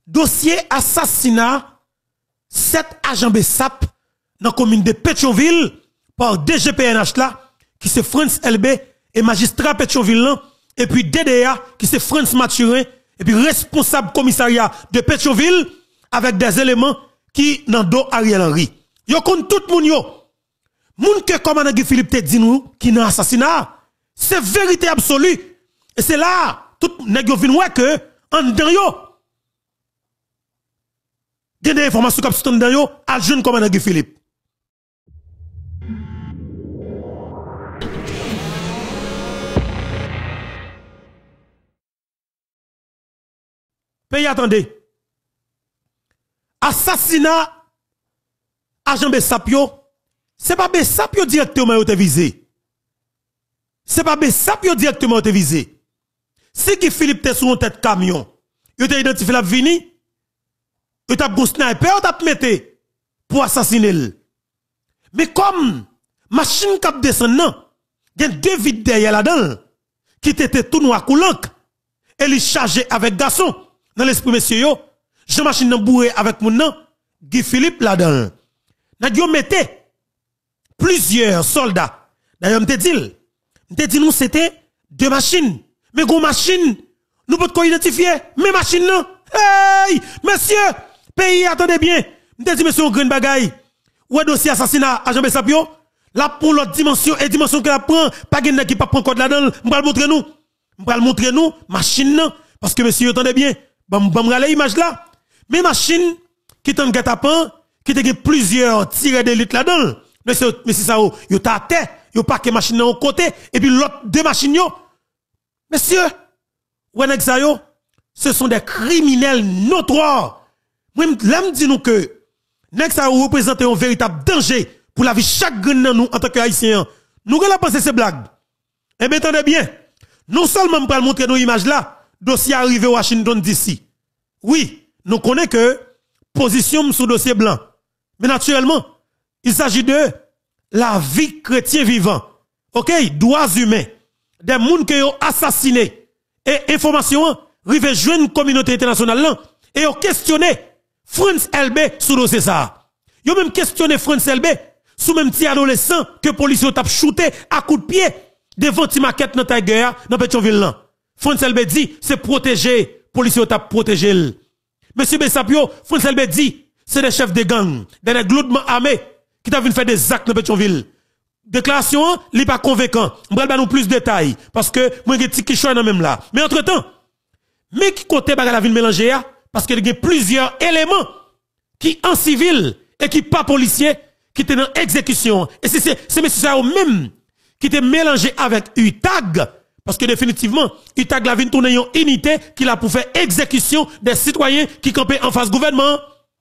dossier assassinat 7 agents BESAP dans la commune de Pétionville par DGPNH là, qui c'est France LB et magistrat Pétionville là, et puis DDA qui c'est France Mathurin et puis responsable commissariat de Pétionville avec des éléments qui dans dos Ariel Henry. Yo compte tout moun yo. Moun que commandant Guy Philippe te dit nous qui n'a assassinat, c'est vérité absolue. Et c'est là tout nèg yo vinn ouais que en dedans yo des informations comme ça dedans yo al jeune commandant Guy Philippe. Pays attendez. Assassinat agent BESAP yo, c'est pas BESAP yo directement yo te visé. C'est pas BESAP yo directement yo te visé. Si Guy Philippe te sous une tête camion, yo te identifié la vini, yo t'a gon sniper, yo t'a mette pour assassiner. Mais comme machine cap descend nan, gen deux vides derrière là-dedans qui était tout noir coulant, et il chargé avec garçon dans l'esprit monsieur yo, Jean machine nan bourré avec mon nom, Guy Philippe là-dedans. N'a yo mette plusieurs soldats. D'ailleurs m'te dit nous c'était deux machines. Mais gon machine, nous pouvons identifier mais machine non. Hey, monsieur, pays attendez bien. M'te dit monsieur on green bagaille. Ou dossier assassinat agent BESAP yo, là pour l'autre dimension et dimension que la prend, pas gen qui pas prend code là-dedans, m'pral montrer nous machine non parce que monsieur attendez bien. Bam rale image là. Mais machine qui t'en gatapan, qui te gen plusieurs tirés d'élite là-dedans. Monsieur ça yo ta terre, yo pas que machine au côté et puis l'autre deux machines yo. Monsieur, ouais nèg ça yo, ce sont des criminels notoires. Moi l'aime dit nous que nèg ça représente un véritable danger pour la vie chaque grain dans nous en tant que haïtiens. Nous la penser ces blagues. Eh bien attendez bien. Non seulement pour montrer nos images là, dossier arrivé à Washington DC. Oui, nous connaissons que position sous dossier blanc. Mais naturellement, il s'agit de la vie chrétien vivant. OK, droits humains. Des gens qui ont assassiné. Et information, rive joindre communauté internationale là, et ont questionné France LB sous dossier ça. Ils ont même questionné France LB sous même petit adolescent que police ont shooté à coups de pied devant ti maquette dans ta guerre dans Pétionville là. France LB dit c'est protéger, police ont protégé. Monsieur BESAP yo, France LB dit c'est des chefs de gang, des gloudements armés qui t'a venu faire des actes dans Pétionville. Déclaration, li pas convaincant. M'bral ba nous plus de détails parce que moi j'ai petit choix dans même là. Mais entre-temps, mais qui côté baga la ville mélanger parce qu'il y a plusieurs éléments qui en civil et qui pas policiers qui étaient dans exécution et c'est monsieur ça même qui était mélangé avec UTAG parce que définitivement UTAG la vinn tourner une unité qui l'a pour faire exécution des citoyens qui campaient en face gouvernement.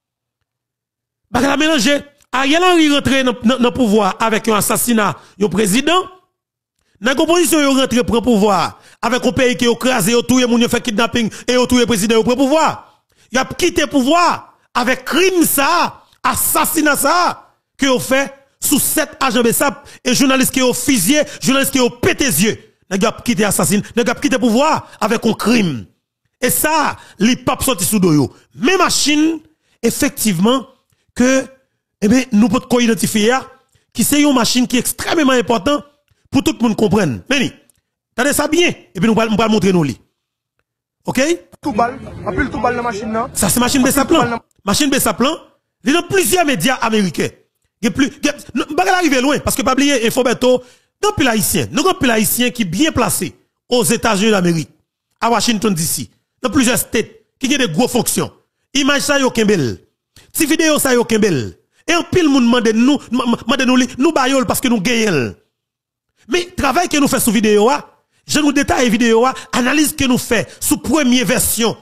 Baga la mélanger Ariel Henry rentré dans le pouvoir avec un assassinat du président. Dans l'opposition, il rentré pour le pouvoir avec un pays qui a écrasé, tout le monde fait kidnapping et tout le président pour le pouvoir. Il a quitté le pouvoir avec crime ça, assassinat ça, que a fait sous 7 agents BESAP et journalistes qui ont fusillé, journalistes qui ont pété les yeux. Il a quitté assassin, il a quitté le pouvoir avec un crime. Et ça, les papes sorti sous doyo. Mais machine, effectivement, que eh bien, nous pouvons identifier qui c'est une machine qui est extrêmement importante pour tout le monde comprendre. Meni, t'as ça bien, et puis nous allons montrer nous li. OK? Tout balle, appelle tout balle dans la machine là. Ça c'est machine BESAP plan. Machine BESAP plan. Il y a plusieurs médias américains. Il y a plus, bagal arrive loin, parce que pas oublier, Infobeto, non plus haïtien, nous avons plus haïtien qui est bien placé aux États-Unis d'Amérique, à Washington DC, dans plusieurs states, qui ont des gros fonctions. Image ça yo kembel. Si vidéo ça yo kembel. Et en pile moun nous bayol parce que nous gagnons. Mais travail que nous fait sous vidéo je nous détaille vidéo analyse que nous fait sous première version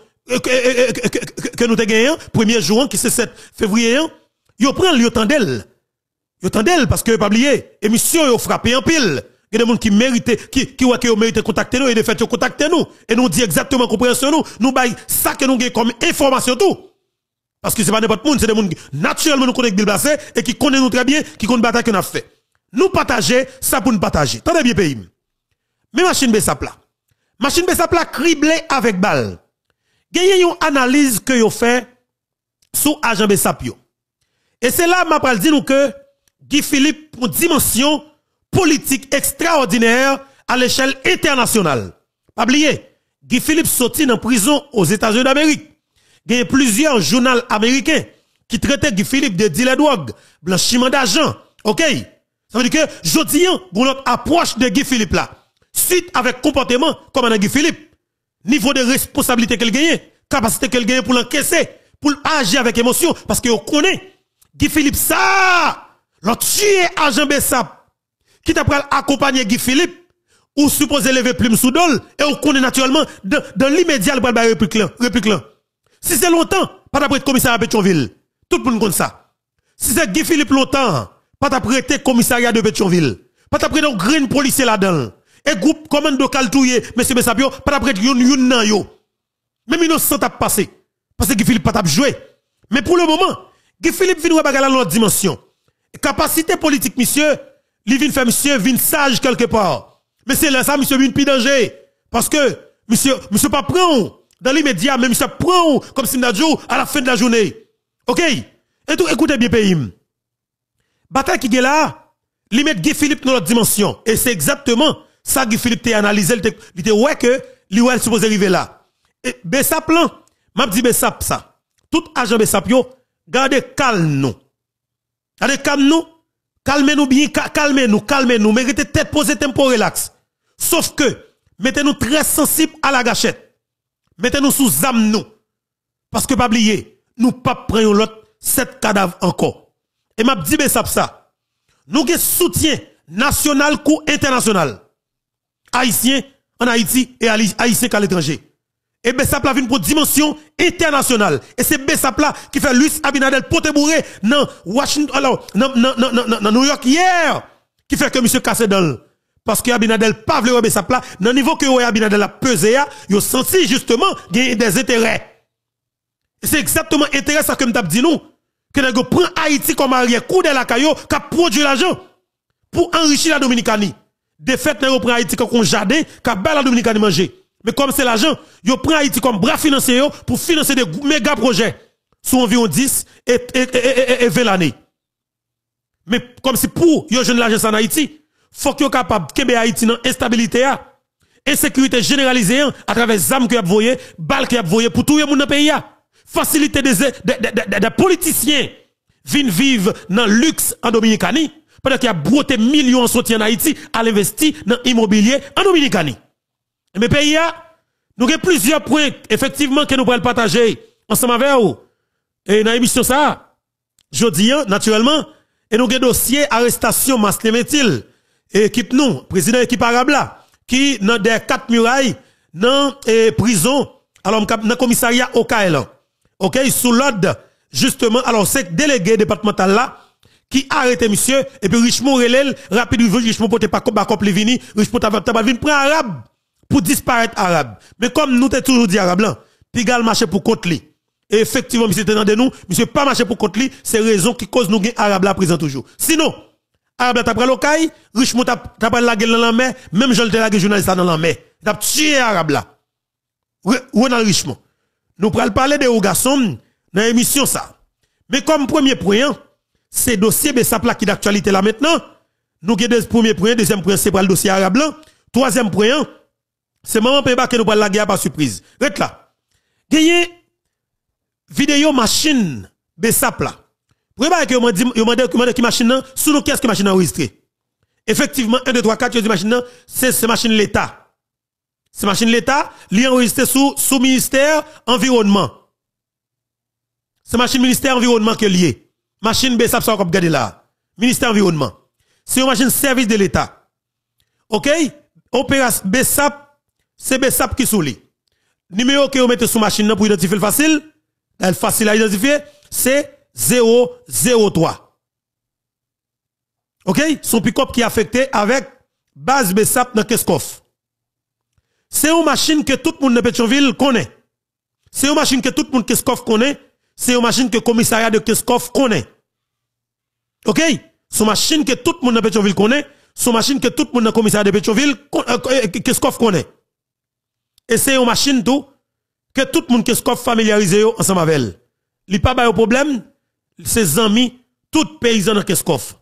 que nous te gagnons, premier jour qui c'est 7 février, yo prend yo tandel. Yo tandel parce que pas oublier, émission yo frappé en pile. Il y a des gens qui méritent qui mérite contacter nous et de fait yo contacter nous et nous dit exactement compréhension nous bail ça que nous gagnons comme information tout. Parce que c'est pas n'importe monde, c'est des gens qui naturellement nous connaissent bien placé et qui connaissent nous très bien, qui connaissent bataille qu'on a fait. Nous partager, ça pour nous partager. Tendez bien pays. Mais machine BESAP là. Machine BESAP là criblée avec balle. Gagne une analyse que yo fait sous agent Bessap yo. Et c'est là m'a pral dit nous que Guy Philippe pour dimension politique extraordinaire à l'échelle internationale. Pas oublier, Guy Philippe sorti dans prison aux États-Unis d'Amérique. Il y a plusieurs journaux américains qui traitaient Guy Philippe de dealer de drogue, blanchiment d'argent. OK? Ça veut dire que jodi pour notre approche de Guy Philippe là, suite avec comportement comme Guy Philippe, niveau de responsabilité qu'elle gagne, capacité qu'elle gagne pour l'encaisser, pour agir avec émotion parce que on connaît Guy Philippe ça, l'autre tué agent Bessap qui t'a pral accompagner Guy Philippe ou supposé lever plume sous dol et on connaît naturellement dans l'immédiat le bal réplique là. Si c'est longtemps, pas d'après commissariat à Pétionville. Tout le monde connaît ça. Si c'est Guy Philippe longtemps, pas d'après commissariat de Pétionville. Pas d'après un green policier là-dedans. Et groupe commando Kaltouye, monsieur Bessapio, pas d'après yon nan yo. Même innocent a passé. Parce que Guy Philippe pas joué. Mais pour le moment, Guy Philippe vient regarder dans l'autre dimension. Capacité politique, monsieur, il vient faire monsieur, vient sage quelque part. Mais c'est là ça, monsieur, vient plus danger. Parce que, monsieur pas prend dans l'immédiat, mais monsieur prend comme si nous à la fin de la journée. OK? Et tout, écoutez bien, pays. Bataille qui est là, il met Guy Philippe dans l'autre dimension. Et c'est exactement ça Guy Philippe t'a analysé, il était ouais que lui est supposé arriver là. Et Bessap là, m'a dit Bessap ça. Tout agent Bessap yo, gardez calme nous. Gardez calme nous. Calmez-nous bien, calmez-nous. Méritez tête posée, tempo relax. Sauf que, mettez-nous très sensibles à la gâchette. Mettez-nous sous âme nous. Parce que pas oublier, nous pas prenons l'autre 7 cadavres encore. Et m'a dit Bessap ça. Nous avons soutien national ou international. Haïtien en Haïti et haïtien à l'étranger. Et Bessap la vient pour dimension internationale. Et c'est Bessap là qui fait Luis Abinadel Potebouré dans Washington, alors, dans New York hier, qui fait que monsieur casse dans parce que Abinadel pas vle Bessap là, dans niveau que Abinadel a pesé, il a senti justement gagner des intérêts. Et c'est exactement intérêt ça que m't'a dit nous, que nous prend Haïti comme arrière coup de la caillou, qui produit l'argent pour enrichir la Dominicanie. De fait, nous prend Haïti comme un jardin, qui bat la Dominicanie manger. Mais comme c'est l'argent, yo prend Haïti comme bras financier pour financer des méga projets sous environ 10 et 20 l'année. Mais comme c'est pour yo jeune l'argent en Haïti, faut que yo capable de Haïti dans instabilité, insécurité généralisée à travers les armes que y a voyé, balles que y a voyé pour tout le monde dans le pays. Faciliter des politiciens viennent vivre dans le luxe en Dominicanie, pendant qu'il y a broté millions sortis en Haïti à l'investir dans l'immobilier en Dominicanie. Mais pays, nous avons plusieurs points, effectivement, que nous pourrons partager ensemble avec vous. Et dans l'émission, ça, je dis, naturellement, et nous avons un dossier arrestation Maslemetil, équipe nous, président équipe arabe là, qui, dans des 4 murailles, dans prison, alors, dans le commissariat au Kaelan. OK, sous l'ordre, justement, alors, c'est délégué départemental là, qui arrête monsieur, et puis Richemont relève, rapidement, Richemont pote pas comme Bakop Levini, Richemont t'as vin prend arabe, pour disparaître arabe. Mais comme nous t'es toujours dit arabe là, Pigal marché pour contre lui. Et effectivement, monsieur tenant de nous, monsieur pas marché pour contre lui, c'est raison qui cause nous gain arabe là présent toujours. Sinon, arabe là t'a pris l'ocaille, Richemont t'a pris la gueule dans la main, même je le la journaliste dans la main. T'a tué arabe là. Ronald Richemont. Nous pral parler de garçons dans l'émission ça. Mais comme premier point, c'est dossier Bessap là qui d'actualité là maintenant. Nous avons deux premiers points, deuxième point c'est pour le dossier arabe là. Troisième point, c'est maman Peba que nous parlons la guerre par surprise. Reste là. Gagné vidéo machine Bessap là. Pour que vous dit qui machine là, sous nous qu'est-ce que machine enregistré. Effectivement 1 2 3 4 dit machine là, c'est machine l'État. C'est machine l'État, li enregistré sous ministère environnement. C'est machine ministère environnement que lié. Machine Bessap ça comme garder là. Ministère environnement. C'est une machine service de l'État. OK? Opération Bessap, c'est Bessap qui sous li. Numéro que vous mettez sous machine pour identifier le facile, elle facile à identifier, c'est 003. OK? Son pick-up qui est affecté avec base Bessap dans Keskov. C'est une machine que tout le monde de Pétionville connaît. C'est une machine que tout le monde de Keskov connaît. C'est une machine que le commissariat de Keskov connaît. OK? C'est une machine que tout le monde de Pétionville connaît. C'est une machine que tout le monde dans le commissariat de Pétionville Keskov connaît. Et c'est une machine tout que tout le monde qui est familiarisé ensemble avec elle. Il pas de problème, ses amis, tout paysan dans Keskof.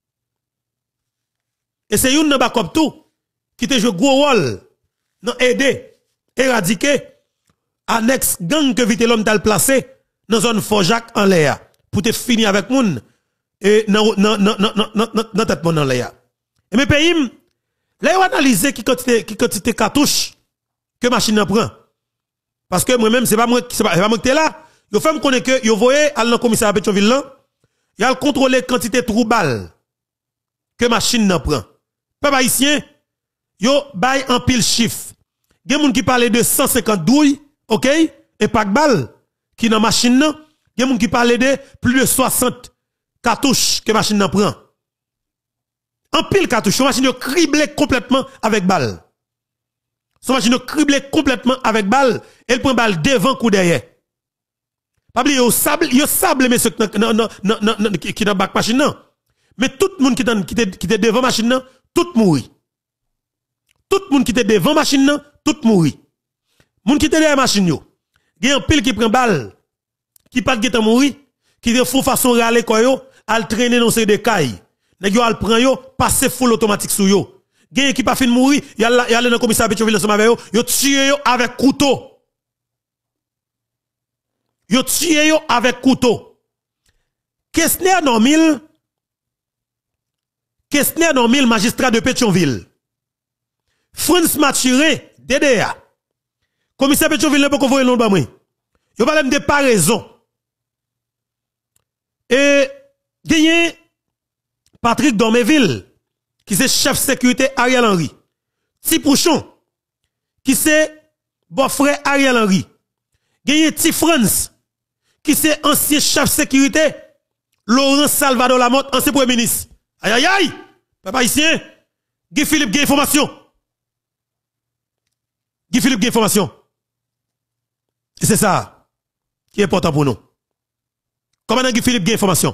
Et c'est une nan comme tout qui te joue gros rôle dans aider, éradiquer annexe gang que vite l'homme t'a placé dans zone Forjac en l'air pour te finir avec moun et dans tête mon en l'air. Et mes pays là on analyser qui quantité cartouche que machine prend. Parce que moi-même c'est pas moi qui t'es là. Yo fait me connaître que yo voyez à le commissariat Pétionville là, il a contrôler quantité trou balle que machine nan prend. Peuple haïtien, yo bay en pile chiffre. Gen moun qui parle de 150 douilles, OK? Et pas de balle qui dans machine nan, gen moun qui parle de plus de 60 cartouches que machine nan prend. En pile cartouche, son machine yo criblé complètement avec balle. Son machine yo criblé complètement avec balle, elle prend balle devant coup derrière. Pas oublier yo sable mais qui dans bac machine nan. Mais tout le monde qui était devant machine nan, tout mourir. Tout le monde qui était devant machine nan, tout mourir. Moun qui était derrière machine yo, gen un pile qui prend balle, qui pas de mourir, qui de font façon râler quoi yo, al traîner dans ces décailles. Nèg yo al prend yo, passer full automatique sou yo. Gen qui pas fin mourir, y a dans commissariat Pétionville ensemble avec yo tué yo avec couteau. Yo tué yo avec couteau. Kestner Normil magistrat de Pétionville. France Maturé, DDA. Commissaire Pétionville n'a pas convoyé l'on ba moi. Yo parle de pas raison. Et gagné Patrick Dormeville qui c'est chef sécurité Ariel Henry. Tipouchon qui c'est beau-frère Ariel Henry. Gagné Ti France qui c'est ancien chef sécurité Laurent Salvador Lamotte, ancien premier ministre. Aïe aïe aïe, papa ici, Guy Philippe gagne information. Guy Philippe gagne information. Et c'est ça qui est important pour nous. Comment Guy Philippe gagne information?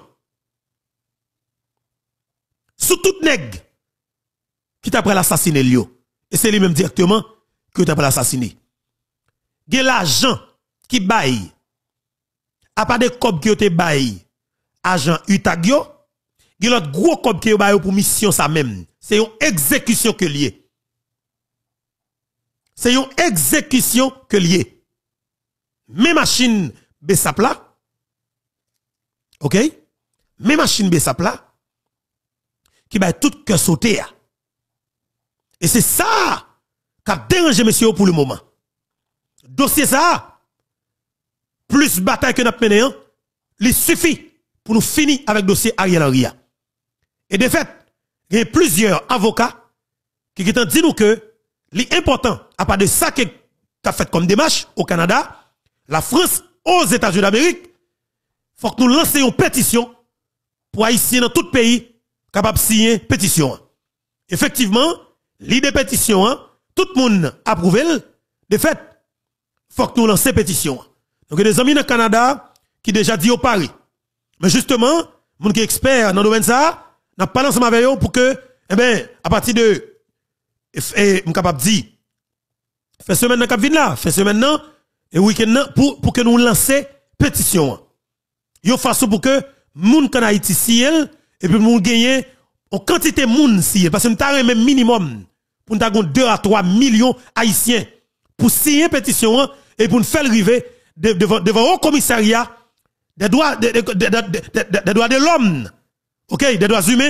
Sous tout nègre qui t'a pris l'assassiner Lio. Et c'est lui-même directement que t'a pris l'assassiner. Gen l'agent qui baille. A pas de cob qui te baille. Agent Utagio. Gen l'autre gros cob qui baille pour mission ça même. C'est une exécution que lié. C'est une exécution que lié. Mes machines Bessapla. OK? Mes machines Bessapla qui baille tout que sauter. Et c'est ça qui a dérangé monsieur pour le moment. Dossier ça, plus bataille que nous avons mené, il suffit pour nous finir avec le dossier Ariel Henry. Et de fait, il y a plusieurs avocats qui ont dit nous que l'important, à part de ça qu'a fait comme démarche au Canada, la France, aux États-Unis d'Amérique, il faut que nous lancions une pétition pour Haïtiens dans tout le pays capable de signer une pétition. Effectivement, l'idée pétition, tout le monde approuve. De fait, il faut que nous lancions une pétition. Donc, il y a des amis dans le Canada qui déjà dit au Paris. Mais justement, moun qui est expert dans le domaine ça, n'a pas ensemble avec eux pour que, eh ben, à partir de, capable de dire, fait semaine dans Cap là, fait semaine là, et week-end pour que nous lancions pétition. Yo façon pour que moun kan Haïti siel, et puis moun gagner en quantité moun siel, parce que nous avons même minimum, pour nous avons 2 à 3 millions haïtiens, pour signer pétition, et pour nous faire arriver devant au commissariat des droits de l'homme, OK, des droits humains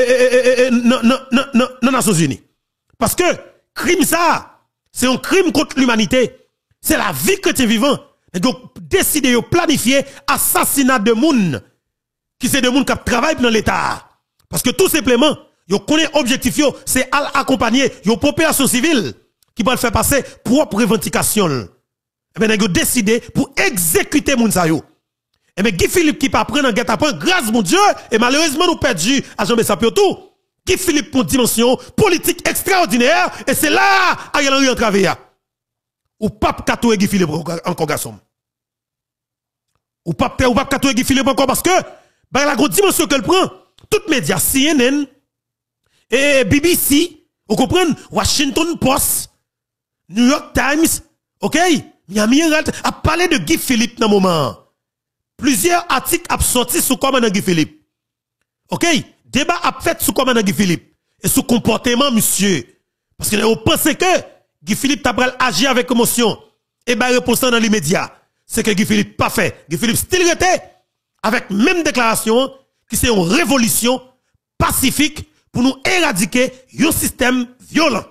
non Nations Unies. Parce que crime ça, c'est un crime contre l'humanité. C'est la vie chrétien vivant. Et donc décider de planifier assassinat de moun qui c'est de moun qui travaillent dans l'état. Parce que tout simplement, yo connaît objectif yo, c'est accompagner une population civile qui va le faire passer propre revendication. Et bien, ils ont décidé pour exécuter moun sa yo. Et bien, Guy Philippe qui pas prendre en guet-apens, grâce mon Dieu, et malheureusement nous perdu à Jean Bessapio tout. Guy Philippe pour une dimension politique extraordinaire, et c'est là Ariel Henry en travail. Ou pape katoué Guy Philippe encore garçon. Ou pape katoué Guy Philippe encore parce que, bah, la grosse dimension qu'elle prend, toutes médias, CNN, et BBC, vous comprenez, Washington Post, New York Times, OK? Miami Herald a parlé de Guy Philippe dans moment. Plusieurs articles ont sorti sous commandant Guy Philippe. OK? Débat a fait sous commandant Guy Philippe. Et sous comportement, monsieur. Parce que vous pensez que Guy Philippe t'a agi avec émotion. Et bien, réponse dans l'immédiat. C'est que Guy Philippe pas fait. Guy Philippe still était avec même déclaration qui c'est une révolution pacifique pour nous éradiquer un système violent.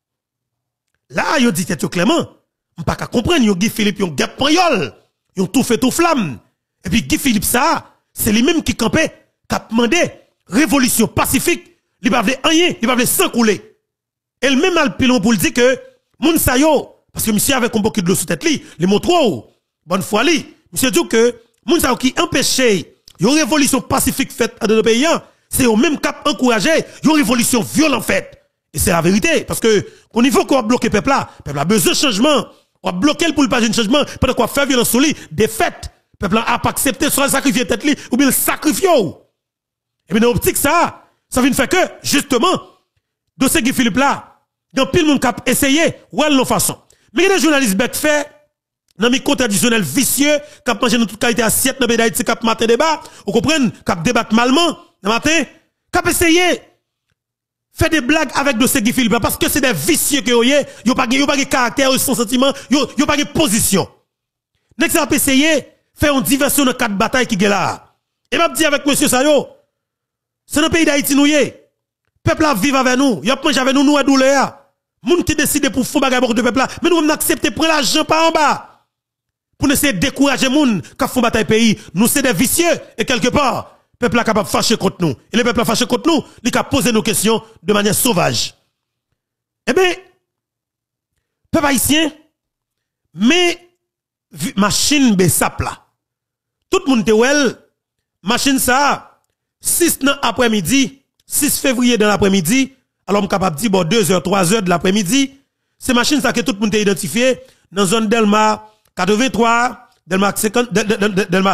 Là, yo dit clairement, on pas qu'à comprendre, yo Guy Philippe, yon gap panyol, yon tout fait tout flamme. Et puis Guy Philippe ça, c'est lui-même qui campait, qui a demandé révolution pacifique, il va rien, il va sans couler. Et le même alpilon pour le dire que moun sa yo, parce que monsieur avec un beaucoup de l'eau sous tête li, les mots trop, bonne foi li, monsieur dit que moun sa yo qui empêché une révolution pacifique faite dans le pays, c'est au même cap encouragé une révolution violente faite. Et c'est la vérité, parce que au niveau qu'on a bloqué peuple a besoin de changement. On a bloqué pour le pas de changement, pendant qu'on fait violence sur lui, des faits. Peuple a pas accepté soit sacrifier tête li, ou bien le sacrifier. Et bien dans l'optique ça vient faire que, justement, dossier Guy Philippe là, dans pile monde cap essayé, ou elle façon. Mais il y a des journalistes bête fait, dans mes traditionnels vicieux, cap manger dans toute qualité assiette dans le pays d'Haïti, cap matin débat, vous comprenez, cap débattre malement, dans matin, cap essayé, fait des blagues avec dossier Guy Philippe, parce que c'est des vicieux que yo pas de caractère, yo son sentiment, yo pas de position. Next ça essayer, faire une diversion dans quatre batailles qui est là. Et m'a dit avec monsieur Sayo, c'est dans le pays d'Haïti nous yé. Peuple a vivre avec nous, y a manger avec nous, nous douleur. Moun qui décide pour fou bagay de peuple là, mais nous on accepter prendre l'argent par en bas. Pour essayer de décourager moun qui font bataille pays, nous c'est des vicieux et quelque part peuple est capable de fâcher contre nous. Et le peuple a fâché contre nous, il a posé nos questions de manière sauvage. Eh bien, peuple haïtien, mais machine besap là. Tout le monde te wel, machine ça, 6 après-midi, 6 février dans l'après-midi, alors on est capable de dire, bon, 2h, 3h de l'après-midi, c'est machine ça que tout le monde a identifié dans la zone Delma 83, Delma 50, Delma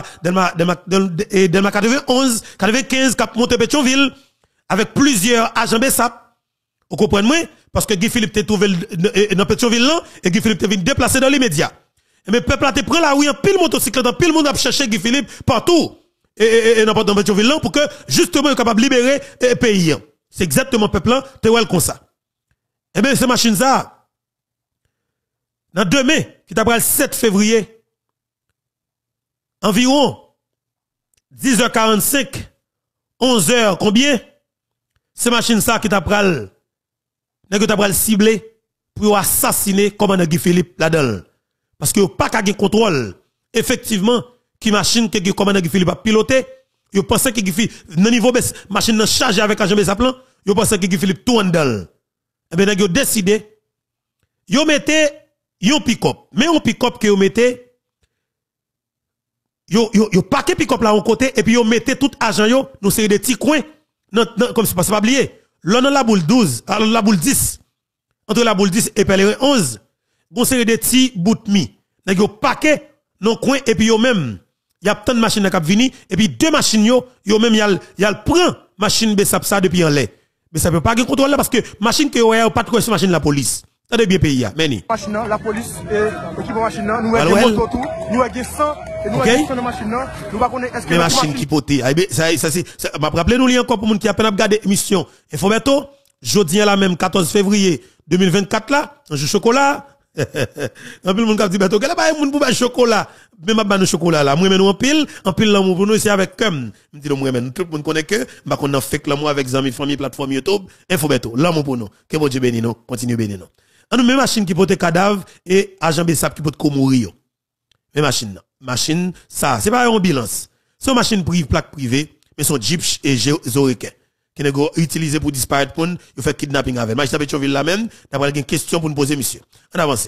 91, 95, Cap Monte Pétionville, avec plusieurs agents BESAP. Vous comprenez moi? Parce que Guy Philippe t'est trouvé dans Pétionville là, et Guy Philippe t'est venu déplacer dans l'immédiat. Mais peuple a te prend la rue en pile motocyclette, en pile monde a cherché Guy Philippe partout. Et dans Pétionville là, pour que justement il est capable de libérer le pays. C'est exactement peuple là, t'es well comme ça. Eh bien, ces machines ça, dans demain, qui t'a le 7 février, environ 10h45, 11h, combien? Ces machines ça qui t'a pral ciblé pour assassiner commandant Guy Philippe là-dedans. Parce que pas qu'à contrôle. Effectivement, qui machine que commandant Guy Philippe a piloté, yo pensait que Guy Philippe, dans niveau machine nan chargé avec agent Besaplan, yo pensait que Guy Philippe tout en dedans. Eh bien, yo décidé, yo mettez yon pick-up. Mais yon pick-up que yo mettez, yo paquet pick-up là en côté, et puis yo mettez tout agent yo, nous c'est des petits coins, comme c'est pas oublier. Là, dans la boule 12, alors la boule 10, entre la boule 10 et pèlerin 11, bon c'est des petits bouts de mi. Nèg yo paquet, non coin, et puis yo même, y a tant de machines qui vini, et puis deux machines yo même yal prend machine Besap ça depuis en lait. Mais ça peut pas gen contrôle là parce que machine que yo pas de machine la police. Ça de bien pays là, meni. Machine la police et équipe machine nous avons des motos tout, nous avons 100 et nous avons 100 de machine nous pas connaître est-ce que machine qui poté. Ça c'est m'a rappelé nous li encore pour moun qui a peine regarder émission Infobeto, jodi la même 14 février 2024 là, un jour chocolat. En pile moun k'ap di beto, quel est pas moun pour chocolat, même pas nous chocolat là, moi nous en pile l'amour pour nous c'est avec comme, me dit moi tout le monde connaît que bah qu'on en fait l'amour avec amis famille plateforme YouTube, Infobeto, l'amour pour nous, que bon Dieu bénisse nous, continue bénir nous. On nous même machine qui porte cadavre et agent Besap qui porte mourir. Même machine ça, c'est pas une ambulance. C'est une machine privée, plaque privée, mais son Jeep et Zorequin qui n'est utilisé pour disparaître pour nous fait kidnapping avec. Magistrat Pétionville la même, d'après une question pour nous poser monsieur. On avance.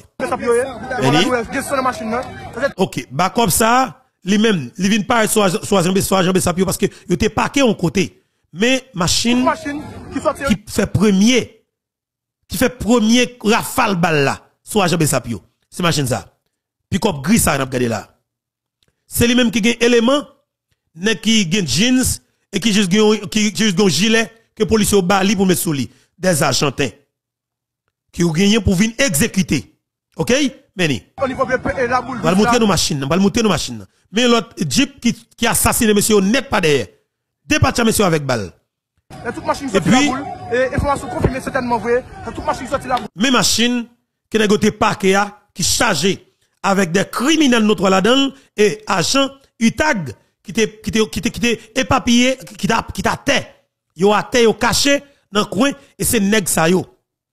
OK, bah comme ça, lui même, il vient pas soit agent Besap parce que il était parqué en côté. Mais machine qui fait premier rafale balle là, soit agent Besap yo. C'est machine ça. Pick-up gris ça, on a regardé là. C'est lui même qui gagne élément, qui gagne jeans, et qui juste un gilet, que police au bali pour mettre sous lui. Des argentins. Qui ont gagné pour venir exécuter. OK? Meni. Au niveau de la boule. On va le montrer nos machines. On va le montrer nos machines. Mais l'autre Jeep qui assassine monsieur net pas derrière. Dépatcha monsieur avec balle. Et toute machine sorti la boule. Et information confirmée certainement vrai. Toute machine sorti la boule. Mes machines qui n'a goté parquet qui chargé avec des criminels notre là-dedans et agents UTAG qui t'est éparpillé qui t'a tête. Yo a tête yo caché dans le coin et c'est nèg ça yo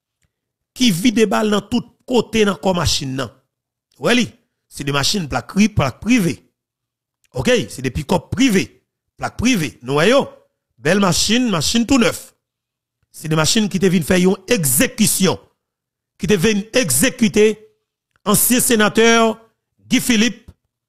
qui vide des balles dans tout côté dans comme machine nan. Oui, c'est des machines plaque privée. OK, c'est des pick-up privés, plaque privée. Nous voyons, belle machine tout neuf. C'est des machines qui te viennent faire une exécution, qui te viennent exécuter ancien sénateur Guy Philippe.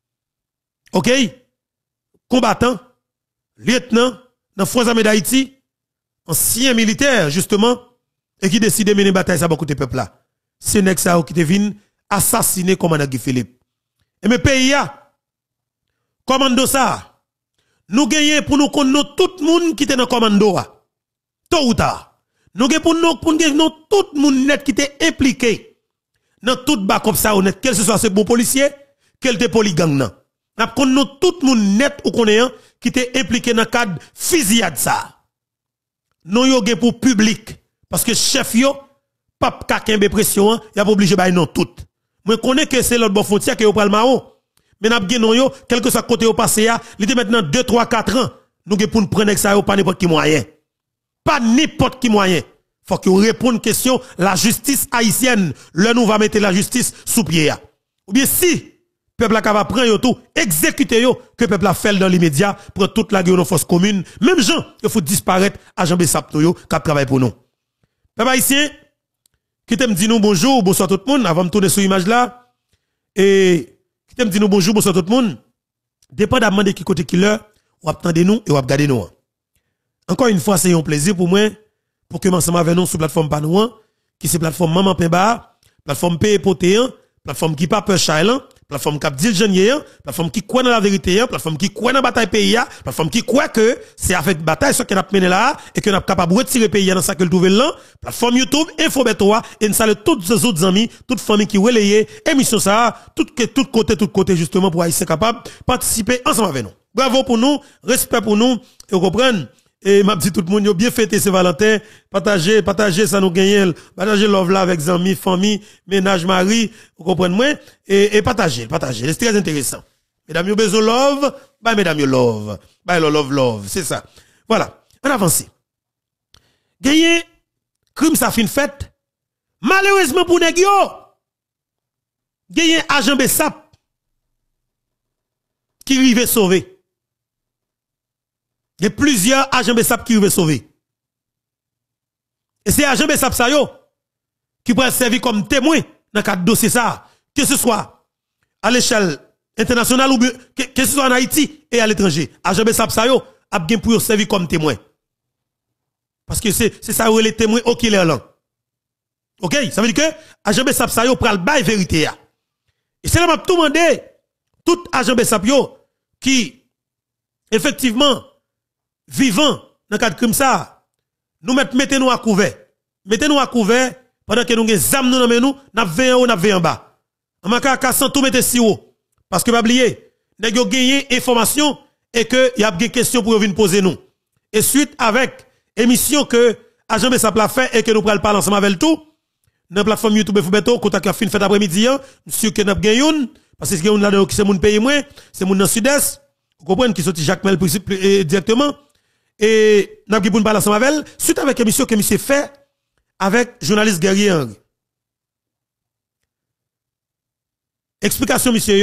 OK, combattant, lieutenant dans Forces armées d'Haïti, ancien militaire justement et qui décide de mener bataille ça beaucoup de peuple là. C'est nèg ça qui te vient assassiner commandant Guy Philippe. Et mes pays là, commando ça, nous gagnons pour nous connaître tout le monde qui était dans commando. Tôt ou tard. Nous gagnons pour nous tout le monde net qui était impliqué dans tout bas comme ça honnête, quel ce soit ce bon policier, quel te polygang nan. Nous connaissons tout le monde net ou connaissant qui était impliqué dans le cadre fusillade ça. Nous yo gagnons pour public parce que chef yo pape kakembe pression, y a pas obligé bay non tout. Moi connais que c'est l'autre bon frontière que yo pral mao. Mais n'a gen non yo, quel que soit côté au passé ya, il était maintenant 2 3 4 ans, nous gen pour nous prendre ça yo pas n'importe qui moyen. Pas n'importe qui moyen. Faut que répondre question la justice haïtienne, là nous va mettre la justice sous pied ya. Ou bien si peuple a va prendre yo tout, exécuter yo que peuple a fait dans l'immédiat pour toute la guerre force commune, même gens il faut disparaître agent Bessap yo qui travaille pour nous. Peuple haïtien qui t'aime dit nous bonjour, bonsoir tout le monde avant de tourner sur l'image là et qui t'aime dit nous bonjour, bonsoir tout le monde. Dépendamment de qui côté qui l'heure, ou attendez nous et ou regarder nous. Encore une fois, c'est un plaisir pour moi pour que ensemble avec nous sur plateforme Panouan qui c'est plateforme Maman Pemba, plateforme P Potéan, plateforme qui pas peur Chailan, plateforme qui dit jeune, plateforme qui croit dans la vérité, plateforme qui croit dans la bataille pays, plateforme qui croit que c'est avec bataille ce qu'on a mené là et que nous sommes capables de retirer pays dans ça que le trouver là, plateforme YouTube Info et nous saluons tous les autres amis, toute famille qui relaye émission ça, tout côté justement pour haïtien capable participer ensemble avec nous. Bravo pour nous, respect pour nous et vous comprenez. Et m'a dit tout le monde, bien fêté ce Valentin, partager ça nous gagne, partager love là avec amis, famille, ménage, mari, vous comprenez moi, et partager, c'est très intéressant. Mesdames, yo besoin love, bah mesdames, yo love, bah love, c'est ça. Voilà, on avance. Gagné, crime ça fin fait, malheureusement pour nèg yo, gagné agent Bessap, qui rive sauver. Il y a plusieurs agents Bessap qui veulent sauver. Et c'est agents Bessap ça yo qui pourraient servir comme témoin dans le cadre de dossier ça, que ce soit à l'échelle internationale ou que ce soit en Haïti et à l'étranger. Agents Bessap ça yo a bien pour servir comme témoin. Parce que c'est ça où les témoins au qu'il est là. OK, ça veut dire que agent Bessap ça yo pral bail vérité ya. Et c'est là m'a tout demandé tout agent Bessap yo qui effectivement vivant dans le cadre comme ça, nous mettez-nous à couvert. Mettez-nous à couvert pendant que nous avons des âmes nous nous, n'a 20 en haut, n'a 20 en bas. En maka sans tout mettre si haut. Parce que pas oublier, nous avons gagné information et que y a des questions pour venir poser nous. Et suite avec émission que agent Bessap l'a fait et que nous prenons parler ensemble avec tout, dans la plateforme YouTube Foubeto, quand on a fin fait après-midi, monsieur que nous gagné parce que nous là qui c'est mon pays moins, c'est mon dans sud-est. Vous comprenez qui sorti Jacques Mel directement. Et nous avons parlé ensemble avec elle, suite avec l'émission que monsieur fait avec journaliste Guerrier Henry. Explication, monsieur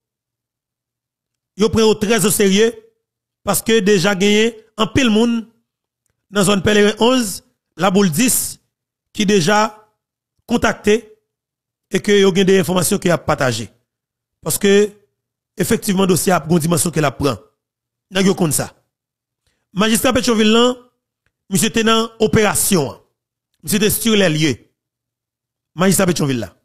yo prend au très au sérieux parce que déjà gagné en pile monde dans zone Pèlerin 11, la boule 10 qui déjà contacté et que yo gagné des informations qu'il a partagées. Parce que effectivement dossier a une dimension qu'elle apprend. N'a yo comme ça. Magistrat Pétionville là, monsieur était dans opération. Monsieur était sur les lieux. Magistrat Pétionville là.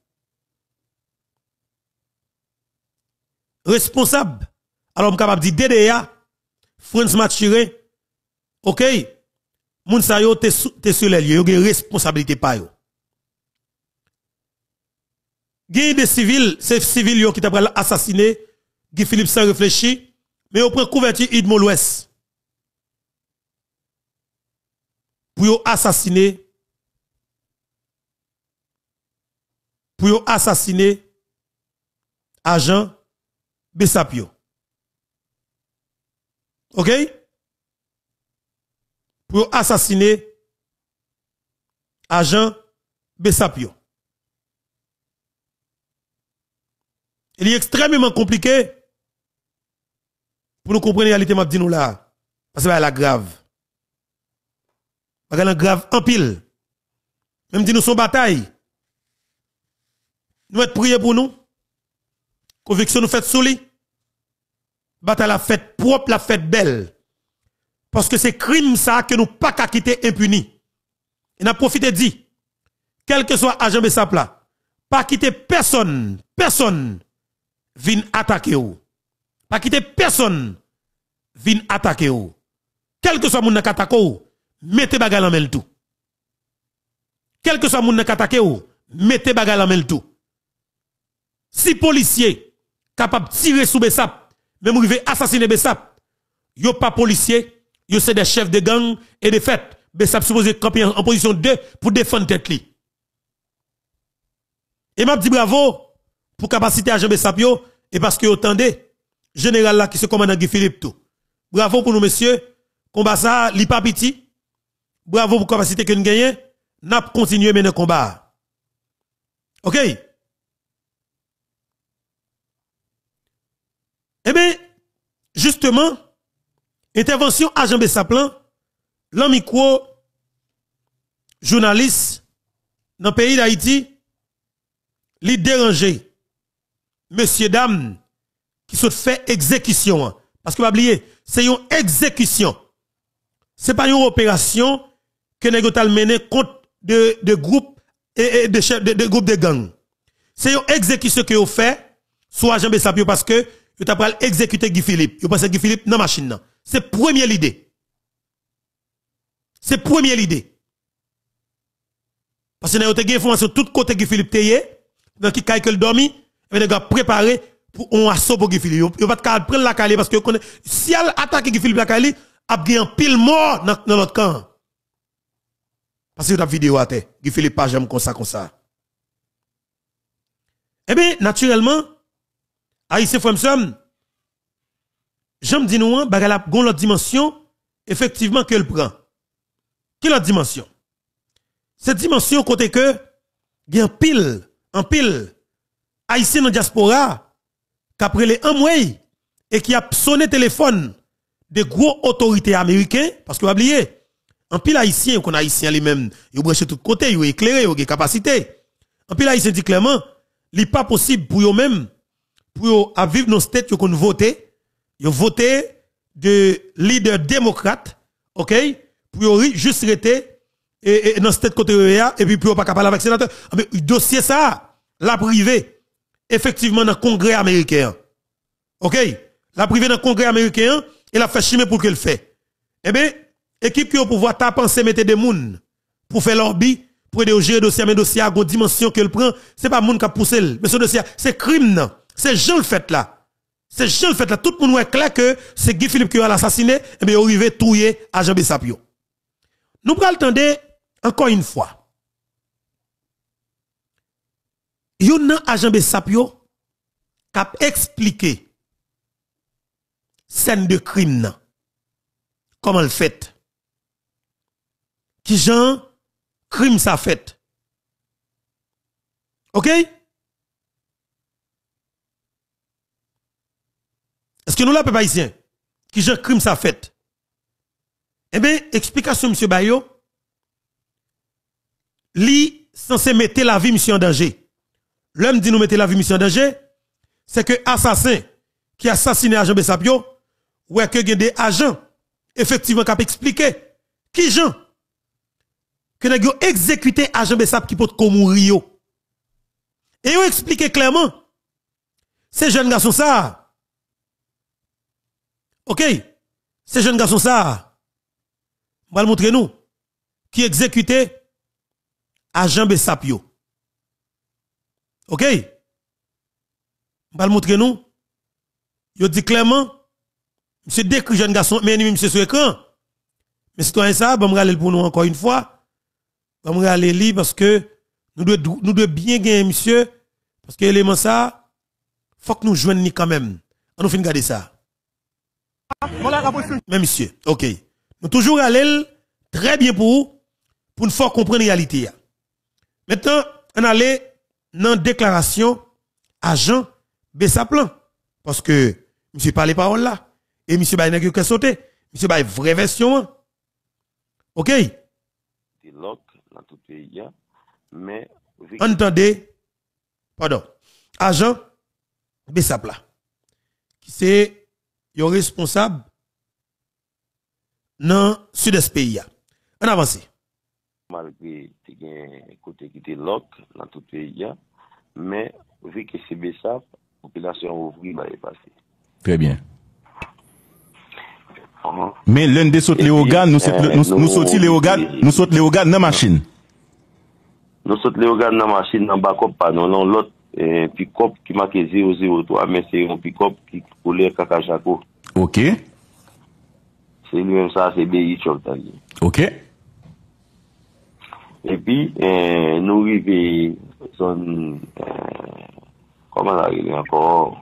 Responsable. Alors on capable dire DDA, France Matchiré. OK. Moun sa yo te sur les lieux, yo gen responsabilité pa yo. Gagne des civils, c'est civils qui t'a assassiné Guy Philippe sans réfléchir, mais on prend couverture Idmo l'Ouest. Pour assassiner agent Bessapio. OK? Pour assassiner agent Bessapio. Il est extrêmement compliqué pour nous comprendre la réalité, m'a dit nous là. Parce que c'est la grave. C'est la grave en pile. Même si nous sommes bataille. Nous être prier pour nous. Conviction nous fait sous bataille la fête propre, la fête belle. Parce que c'est crime ça que nous pas qu'à quitter impuni. Et n'a profité dit, quel que soit agent Bessap là, pas quitter personne vient attaquer ou. Pas quitter personne vient attaquer ou. Quel que soit moun qui attaque ou, mettez bagal en main tout. Quel que soit moun qui attaque ou, mettez bagal en main tout. Si policier capable de tirer sous Bessap, même arriver assassiner Bessap, yo pas policier, yo c'est des chefs de gang et de fête. Bessap supposé camper en position 2 pour défendre tête li. Et m'a dit bravo pour capacité agent Bessap yo et parce que attendez général là qui se commandant Guy Philippe tout. Bravo pour nous messieurs, combat ça li pas petit. Bravo pour capacité que nous gagnons, n'a continuer mener combat. OK? Eh bien, justement, intervention agent Bessaplan, l'amicro journaliste dans le pays d'Haïti, li déranger, monsieur, dame, qui sont fait exécution. Parce que vous oubliez, c'est une exécution. C'est pas une opération que nous avons mené contre de groupes et de chefs de groupes de gang. C'est une exécution que vous fait sur agent Bessapio parce que vous avez exécuté Guy Philippe. Vous pensez Guy Philippe dans la machine. C'est première idée. C'est première idée. Parce que vous avez information tout côté Guy Philippe teye, dans qui calcule dormi, et vous avez préparé pour un assaut pour Guy Philippe. Vous ne pouvez pas prendre la Kali parce que si elle attaque Guy Philippe la Kali, a bien pile mort dans l'autre camp. Parce que vous avez vidéo à terre. Guy Philippe pas jamais comme ça. Eh bien, naturellement, Haïtien Fremsem, j'aime dire nous, bagala gon l'autre dimension, effectivement, qu'elle prend. Quelle autre dimension? Cette dimension, côté que, il y a en pile, Haïtien dans la diaspora, qui après les un mois, et qui a sonné téléphone de gros autorités américaines, parce que vous oubliez, en pile Haïtien, qu'on Haïtien lui-même, il branche tout côté, il éclairé, il a capacité. En pile Haïtien dit clairement, il n'est pas possible pour eux-mêmes, pour vivre dans cette tête qu'on voté, ils voté de leader démocrate, OK, pour juste rester et dans cette côté et puis pour pas parler avec sénateur. Mais dossier ça, la privé effectivement dans le Congrès américain. OK, la privé dans le Congrès américain et la fait chimer pour qu'elle fait. Eh bien, équipe qui au pouvoir t'a pensé mettre des moun pour faire lobby pour aider au gérer dossier mais dossier à une dimension qu'elle prend, c'est pas moun qui a poussé, mais ce dossier c'est crime non. C'est Jean le fait là. C'est Jean le fait là. Tout le monde est clair que c'est Guy Philippe qui a assassiné, et bien, il arrivé touyer agent Bessapio. Nous prenons le temps encore une fois. Il y a un agent Bessapio qui a expliqué scène de crime, comment le fait. Qui Jean crime ça fait. OK? Est-ce que nous là, peuple haïtien, qui Jean crime ça fait? Eh bien, explication, monsieur Bayo, li censé mettre la vie monsieur en danger. L'homme dit nous mettre la vie monsieur en danger, c'est que assassin qui a assassiné agent Bessapio, ou est que il y a des agents, effectivement, qui a expliqué, qui Jean, que n'a exécuté agent Bessap qui peut mourir. Et ils ont expliqué clairement, ces jeunes garçons ça, OK, ces jeunes garçons ça, on va le montrer nous, qui exécutait agent Bessapio. OK? va le montrer nous. Yo dit clairement, monsieur décrit jeune garçon, mais monsieur sur écran. Mais citoyen ça, bon me pour nous encore une fois. Bon me li parce que nous devons bien gagner monsieur parce que élément ça faut que nous joignons quand même. On nous fin garder ça. Mais monsieur, OK. Nous toujours aller très bien pour nous faire comprendre la réalité. Maintenant, on allait dans déclaration agent Bessaplan parce que monsieur parle parole là et monsieur ba n'a que sauter. Monsieur ba vraie version. OK? C'est loc dans tout pays mais entendez pardon. Agent Bessaplan qui c'est yo responsable dans sud-est pays. On avance. Malgré un côté qui était loc dans tout pays mais vu que c'est Bessap, la population ouvrière va y passer. Très bien. Mais l'un des sautes les organes, nous sautons les organes, nous sautons les organes dans la machine. Nous sautons les organes dans la machine, dans le backup, pas non, l'autre pick-up qui marque 003, mais c'est un pick-up qui coule Kakachako. OK. C'est lui-même ça, c'est BI Choptali. OK. Et puis, nous arrivons zone, comment on arrive encore?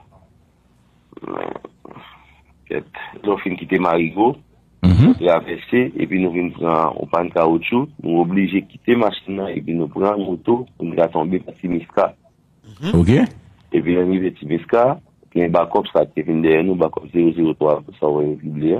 Nous fin quitter Marigot, traverser, et puis nous venons prendre un pan de caoutchouc, nous obligés de quitter machine, et puis nous prenons une moto, pour nous tomber à Timiska. OK. Et puis, arrivé à Timiska, il y a un backup, ça qui vient derrière nous, backup 003, pour ça, on va publier.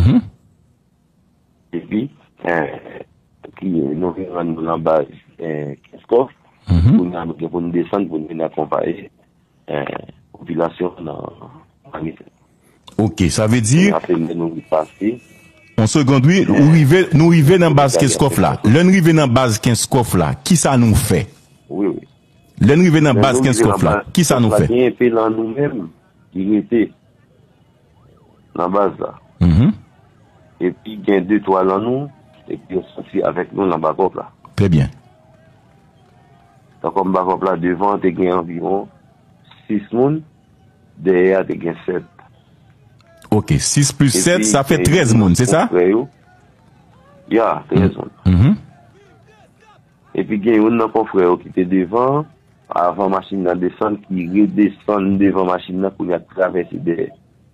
Et puis, nous venons dans la base, Kinskov, pour nous descendre, pour nous accompagner, la population dans la mission. OK, ça veut dire, en seconde, oui, nous arrivons dans la base Kinskov là. L'un arrive dans la base Kinskov là, qui ça nous fait? Oui, oui. L'un arrive dans la base Kinskov là, qui ça nous fait? Il y a un peu là nous-mêmes, qui était dans la base là. Et puis, il y a 2-3 là nous, et puis on sortit avec nous dans la backup là. Très bien. Donc, comme backup là, devant, il y a environ 6 personnes, derrière, il y a 7. OK, 6 plus 7, ça fait 13 personnes, c'est ça? Il y a 13 personnes. Et puis, il y a un confrère qui était devant, avant la machine de descendre, qui redescend devant la machine pour y traverser derrière.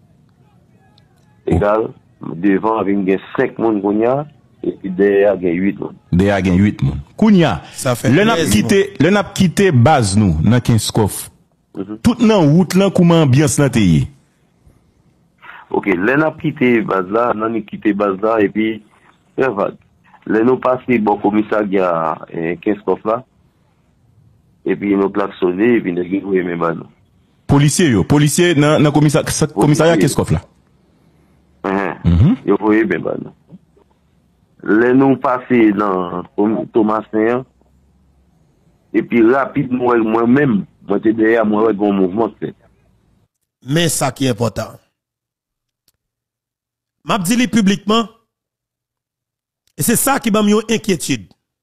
Égal, devant, avec 5 personnes, et puis derrière, il y a 8 personnes. Derrière, il y a 8 personnes. Kounia, le n'a quitté base nous, dans Kinskov. Tout dans route là, comment ambiance là t'es? OK, là n'a quitté base là, n'a quitté base là, et puis, là nous passons bon commissariat 15 coffres là, et puis nous klaxonné, et puis nous avons joué même nous. Policier dans le commissariat 15 coffres là. Vous voyez même nous. Là nous passons dans Thomas Saint, et puis rapidement, moi-même, moi j'étais derrière, moi, avec un mouvement fait. Mais ça qui est important. M'a dit publiquement, et c'est ça qui m'a mis en inquiétude.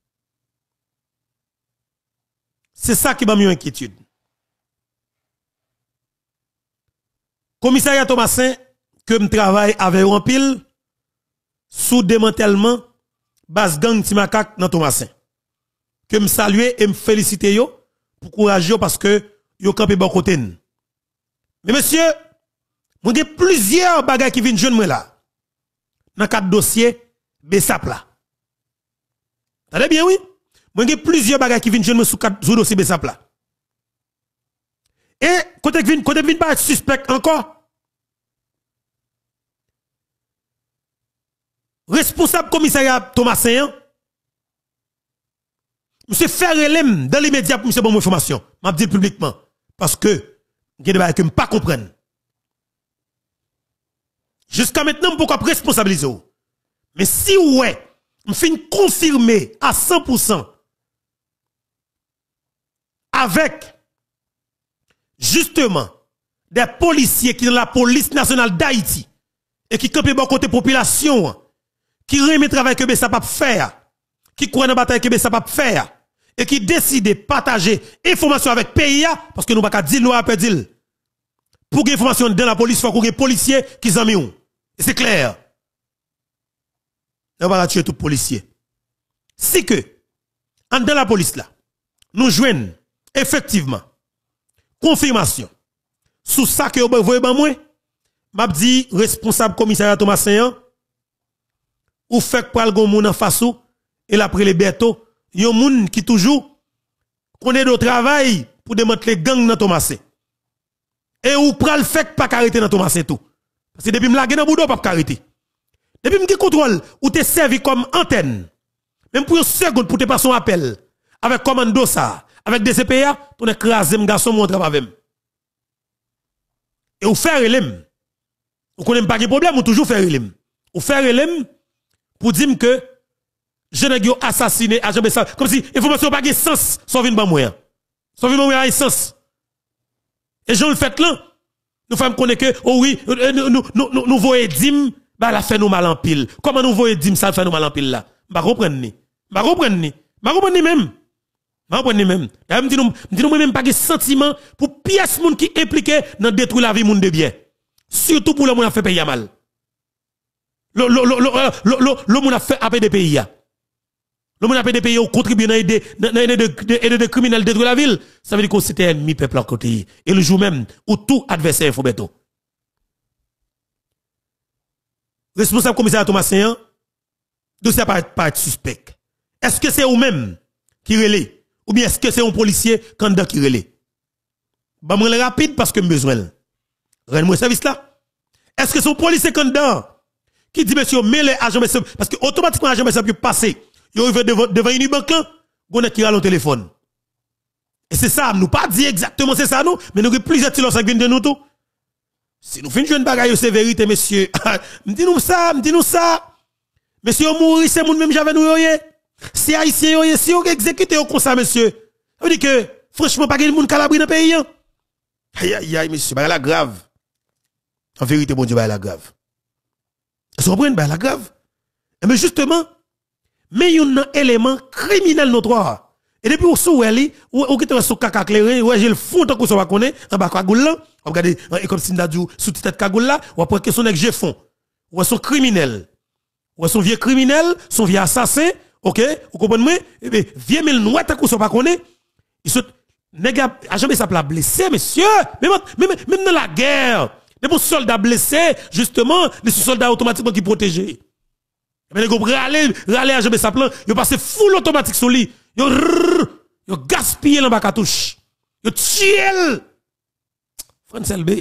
C'est ça qui m'a mis en inquiétude. Commissariat Thomasin, que je travaille avec un pile, sous démantèlement, base gang Timakak dans Thomasin. Que me saluer et me féliciter yo, pour courage yo parce que yo campé bon côté. Mais monsieur, moi j'ai plusieurs bagages qui viennent joindre moi là. Dans quatre dossiers Bessap là. T'allez bien oui? Moi j'ai plusieurs bagages qui viennent joindre moi sous dossier Bessap là. Et côté vinn pas être suspect encore. Responsable commissariat Thomasin, monsieur Ferrelem dans l'immédiat pour monsieur bon information. M'a dit publiquement parce que il y a des bagages que me pas comprendre. Jusqu'à maintenant, pourquoi responsabiliser? Mais si ouais, me fin confirmer à 100% avec justement des policiers qui sont dans la police nationale d'Haïti et qui campent bon côté population, qui remet travail que ça pas faire, qui croit dans la bataille que ça pas faire et qui décide de partager information avec pays parce que nous pas dire nous pas dire. pour que information dans la police, il faut qu'on ait policiers qui s'en mis. Et c'est clair. On va tuer tout policier. Si que, en dans la police là, nous joignons effectivement confirmation sous ça que vous voyez moi, m'a dit responsable commissariat Thomas Saint ou fait pral gon moun en face ou et après les berto, yon moun qui toujours connaît de travail pour démanteler gang dans Thomas Saint. Et ou pral fait pas arrêter dans Thomas Saint tout. Parce que depuis me la dans boudo pas arrêter. Depuis me contrôle ou te servi comme antenne. Même pour une seconde pour te passer un appel avec commando ça, avec DCPA, ton écrasé garçon mon travail avec. Et ou faire elem. Ou connaît pas de problème ou toujours faire elem. Ou faire elem pour dire que je n'ai pas assassiné à Jean-Bessa comme si information pas de sens sans venir ban moyen. Sans venir moyen sens. Et je le fait là. Nous faisons connaître que oh oui, nous voyons dim bah la fait nous mal en pile. Comment nous voyons dim ça fait nous mal en pile là? Bah comprendre ni. Bah comprendre ni. Bah comprendre ni même. Bah comprendre ni même. D'ailleurs me dit nous même pas de sentiment pour pièce monde qui impliqué dans détruire la vie monde de bien. Surtout pour le monde a fait payer mal. Le monde a fait appeler des pays. Le monde a fait des pays au contribuer dans aider de criminels détruire la ville. Ça veut dire que c'était ennemi peuple à côté. Et le jour même où tout adversaire faut beto. Responsable commissaire Thomas Saint, dossier pas être suspect. Est-ce que c'est vous-même qui relais ou bien est-ce que c'est un policier candidat qui relais? Bah moi rapide parce que besoin. Rends-moi service là. Est-ce que c'est un policier candidat qui dit monsieur mêlé agent parce que automatiquement agent peut passer. Il arrive devant une banque là, gonne qui a le téléphone. Et c'est ça, nous pas dit exactement c'est ça nous, mais nous avons plusieurs tirs qui viennent de nous tout. Si nous finissons une bagaille, c'est vérité, monsieur. Dis-nous ça. Monsieur, mourir, c'est moun même j'avais nous yoye. Si haïtien yoye, si vous exécutez comme ça, monsieur. Ça veut dire que, franchement, pas de moun calabri dans le pays. Aïe, monsieur, bah la grave. En vérité, bon Dieu, bah la grave. Vous comprenez, bah la grave. Mais justement, mais il y a un élément criminel notoire. Et depuis où sou elle ou qui te sou kaka clairé ou j'ai le fond tant que ça va connaître en bas cagoule là on regarder comme si n'a dit sous tête cagoule là ou après que son nèg j'ai fond ou son criminel ou son vieux criminel son vieux assassin OK vous comprenez et bien vieux mille noir tant que ça va connaître il se nèg a jamais ça blessé monsieur même dans la guerre les bons soldats blessés justement les soldats automatiquement qui protégés mais les gars râler à jamais ça plan ils passent full automatique sur lui yo gaspillé dans bas touche yo tiel Francel B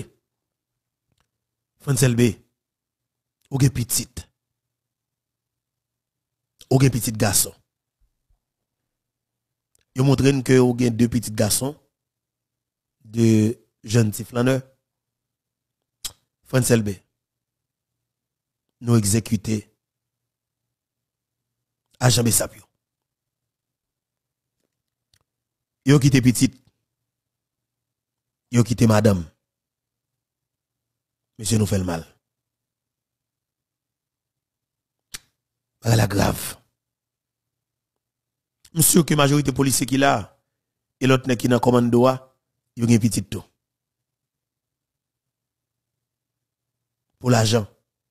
ou gen petite garçon yo montre que ou gen deux petits garçons de jeunes petits flâneurs Francel B nous exécuter à jamais sapio. Yo quitté petite. Yo quitté madame. Monsieur nous fait le mal. La grave. Monsieur que majorité policier qui là et l'autre qui dans commando yo gen petite tout. Pour l'argent.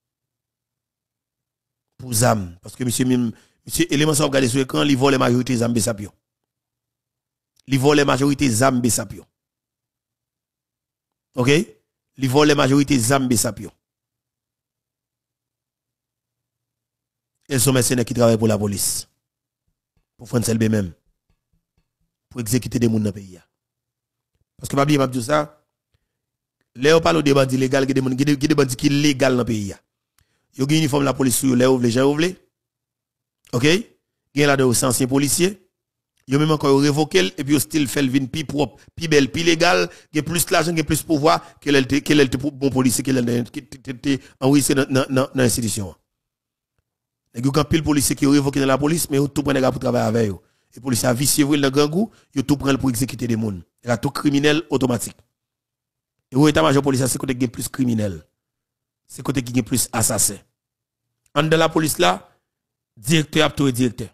Pour zam parce que monsieur élément ça regarder sur écran, il vole la majorité zam Bessapio. Li vole la majorité zam Bessapio. OK? Li vole la majorité zam Bessapio. Elles sont mercenaires qui travaillent pour la police. Pour Francel B même. Pour exécuter des gens dans le pays. Parce que pas bien m'a dit ça. Là on parle de bandits légaux, des bandits qui légal dans le pays. Yo gen uniforme la police sur les gens ouvre. OK? Gen là de anciens policiers. Yo même encore révoqué et puis au style fait vin pi propre, pi belle, pi légal, qui plus l'argent, qui plus pouvoir qu'elle était bon policier qu'elle était enregistré dans l'institution. Et yo quand pile policier qui révoqué dans la police mais tout prendre pour travailler avec eux. Et policier a vicieux dans grand goût, yo tout prendre pour exécuter des monde. Il a tout criminel automatique. Et au état-major policier c'est côté qui plus criminel. C'est côté qui est plus assassin. En de la police là, directeur apto et directeur.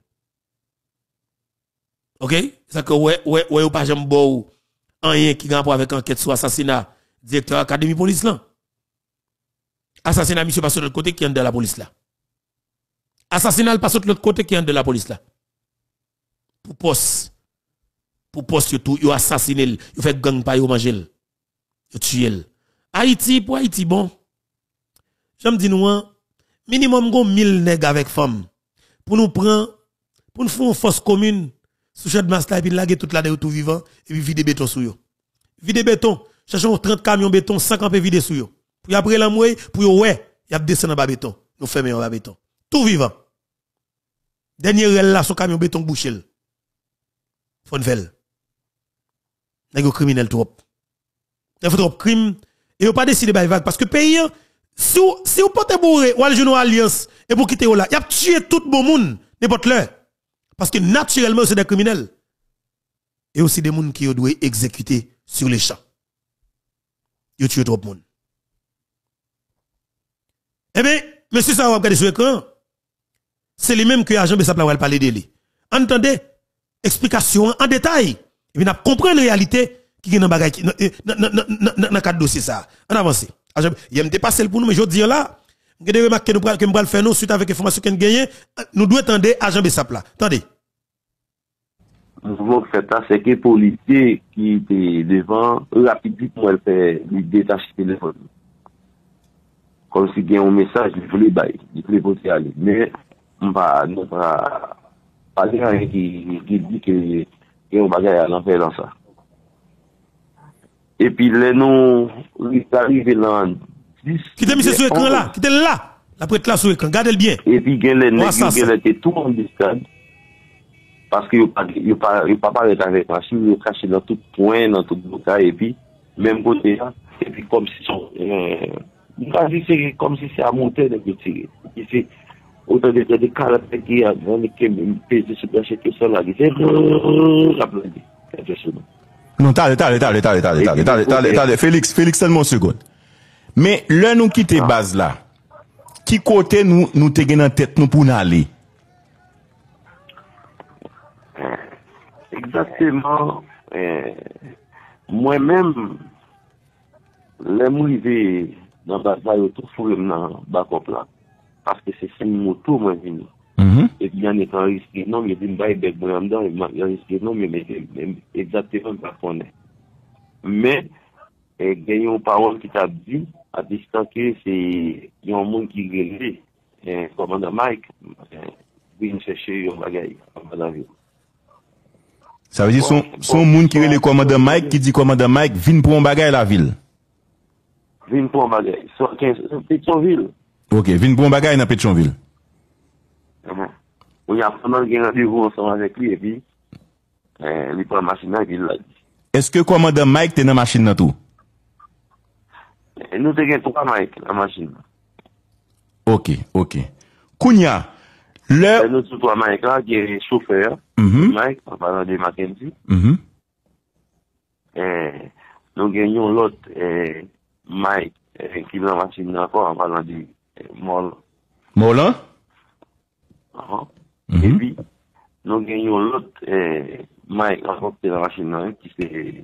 OK? Ça que ouais ou pas jamais bon rien qui a rapport avec enquête sur assassinat directeur académie police là. Assassinat monsieur passe de l'autre côté qui est de la police là. Assassinat passe de l'autre côté qui est de la police là. Pour poste tout, yo assassiné, yo fait gang pa yo manger, yo tué. Haïti pour Haïti bon. J'aime dire nous minimum gon 1000 nèg avec femme pour nous prendre pour nous faire une force commune sous chef de masse là et puis laguer toute la de tout vivant et puis vider béton sous yo. Vider béton, cherchons 30 camions béton, 50 vider sous yo. Puis après l'amoué pour yo ouais, y a descendre en bas béton, nous fermer en bas béton. Tout vivant. Dernier rel là son camion béton bouché. Fonvel. Nèg yo criminel trop. Il faut trop crime et yo pas décider bay vague parce que pays si vous portez bourré ou al genou alliance et pour quitter là, y a tué tout bon monde n'importe l'heure parce que naturellement c'est des criminels et aussi des monde qui doivent exécuter sur les champs. Yo tué trop monde. Eh bien, monsieur ça va regarder sur l'écran. C'est les mêmes que agent Bessap là va parler de lui. Entendez explication en détail et puis n'a comprendre la réalité qui est dans bagay dans cadre dossier ça. On avance. Il y a dépassé pour nous mais je dis là, que des remarques que nous pral faire nous suite avec information qu'on gagne, nous devons attendre agent Bessap là. Attendez. Nous avons fait ça, c'est que policier qui était devant, rapidement, elle fait lui détacher le téléphone. Comme si il y a un message, il voulait bailler, il voulait voter aller. Mais, on va pas dire qui dit que y a un bagage à l'enfer dans ça. Et puis, les noms, il est arrivé là, 10. Qui t'a mis sur l'écran là, qui était là, la prête là sur l'écran, gardez-le bien. Et puis, il y a les nègres qui étaient tout en discade. Parce que il pas parler avec machine, il caché dans tout point, dans tout blocage, et puis, même côté là, et puis comme si c'est comme si c'est à monter de tirer. Il fait autant de caractères qui a pesé sur la chaîne que ça là, il fait non, t'allez, Félix, seulement une seconde. Mais là, nous quitter base là, qui côté nous te gagne en tête nous pour nous aller? Exactement. Moi-même, les mouvés dans la bataille, tout fou dans backup là. Parce que c'est une moto, moi, venu. Et puis, il y en a un risque, non, mais il y a un bec, il y a un risque, non, mais exactement, pas connaître. Mais, il y a une parole qui t'a dit, à distance que c'est, il y a un monde qui est réglé, commandant Mike, vient chercher un bagage, en bas d'avion. Ça veut dire son monde qui est le commandant Mike qui dit commandant Mike vient pour un bagage la ville. Vient pour un bagage. C'est Pétionville. OK, vient pour un bagage dans Pétionville. On y a pendant un rendez-vous ensemble avec lui et puis il prend la machine et il l'a dit. Est-ce que commandant Mike t'es dans la machine dans tout? Nous avons 3 Mike dans la machine. OK. Kounia, nous avons 3 Mike là qui est chauffeur. Mike, en parlant de Mackenzie. Nous gagnons l'autre Mike qui est dans la machine encore en parlant de Molan? Et puis, nous gagnons l'autre Mike encore qui est dans la machine qui c'est.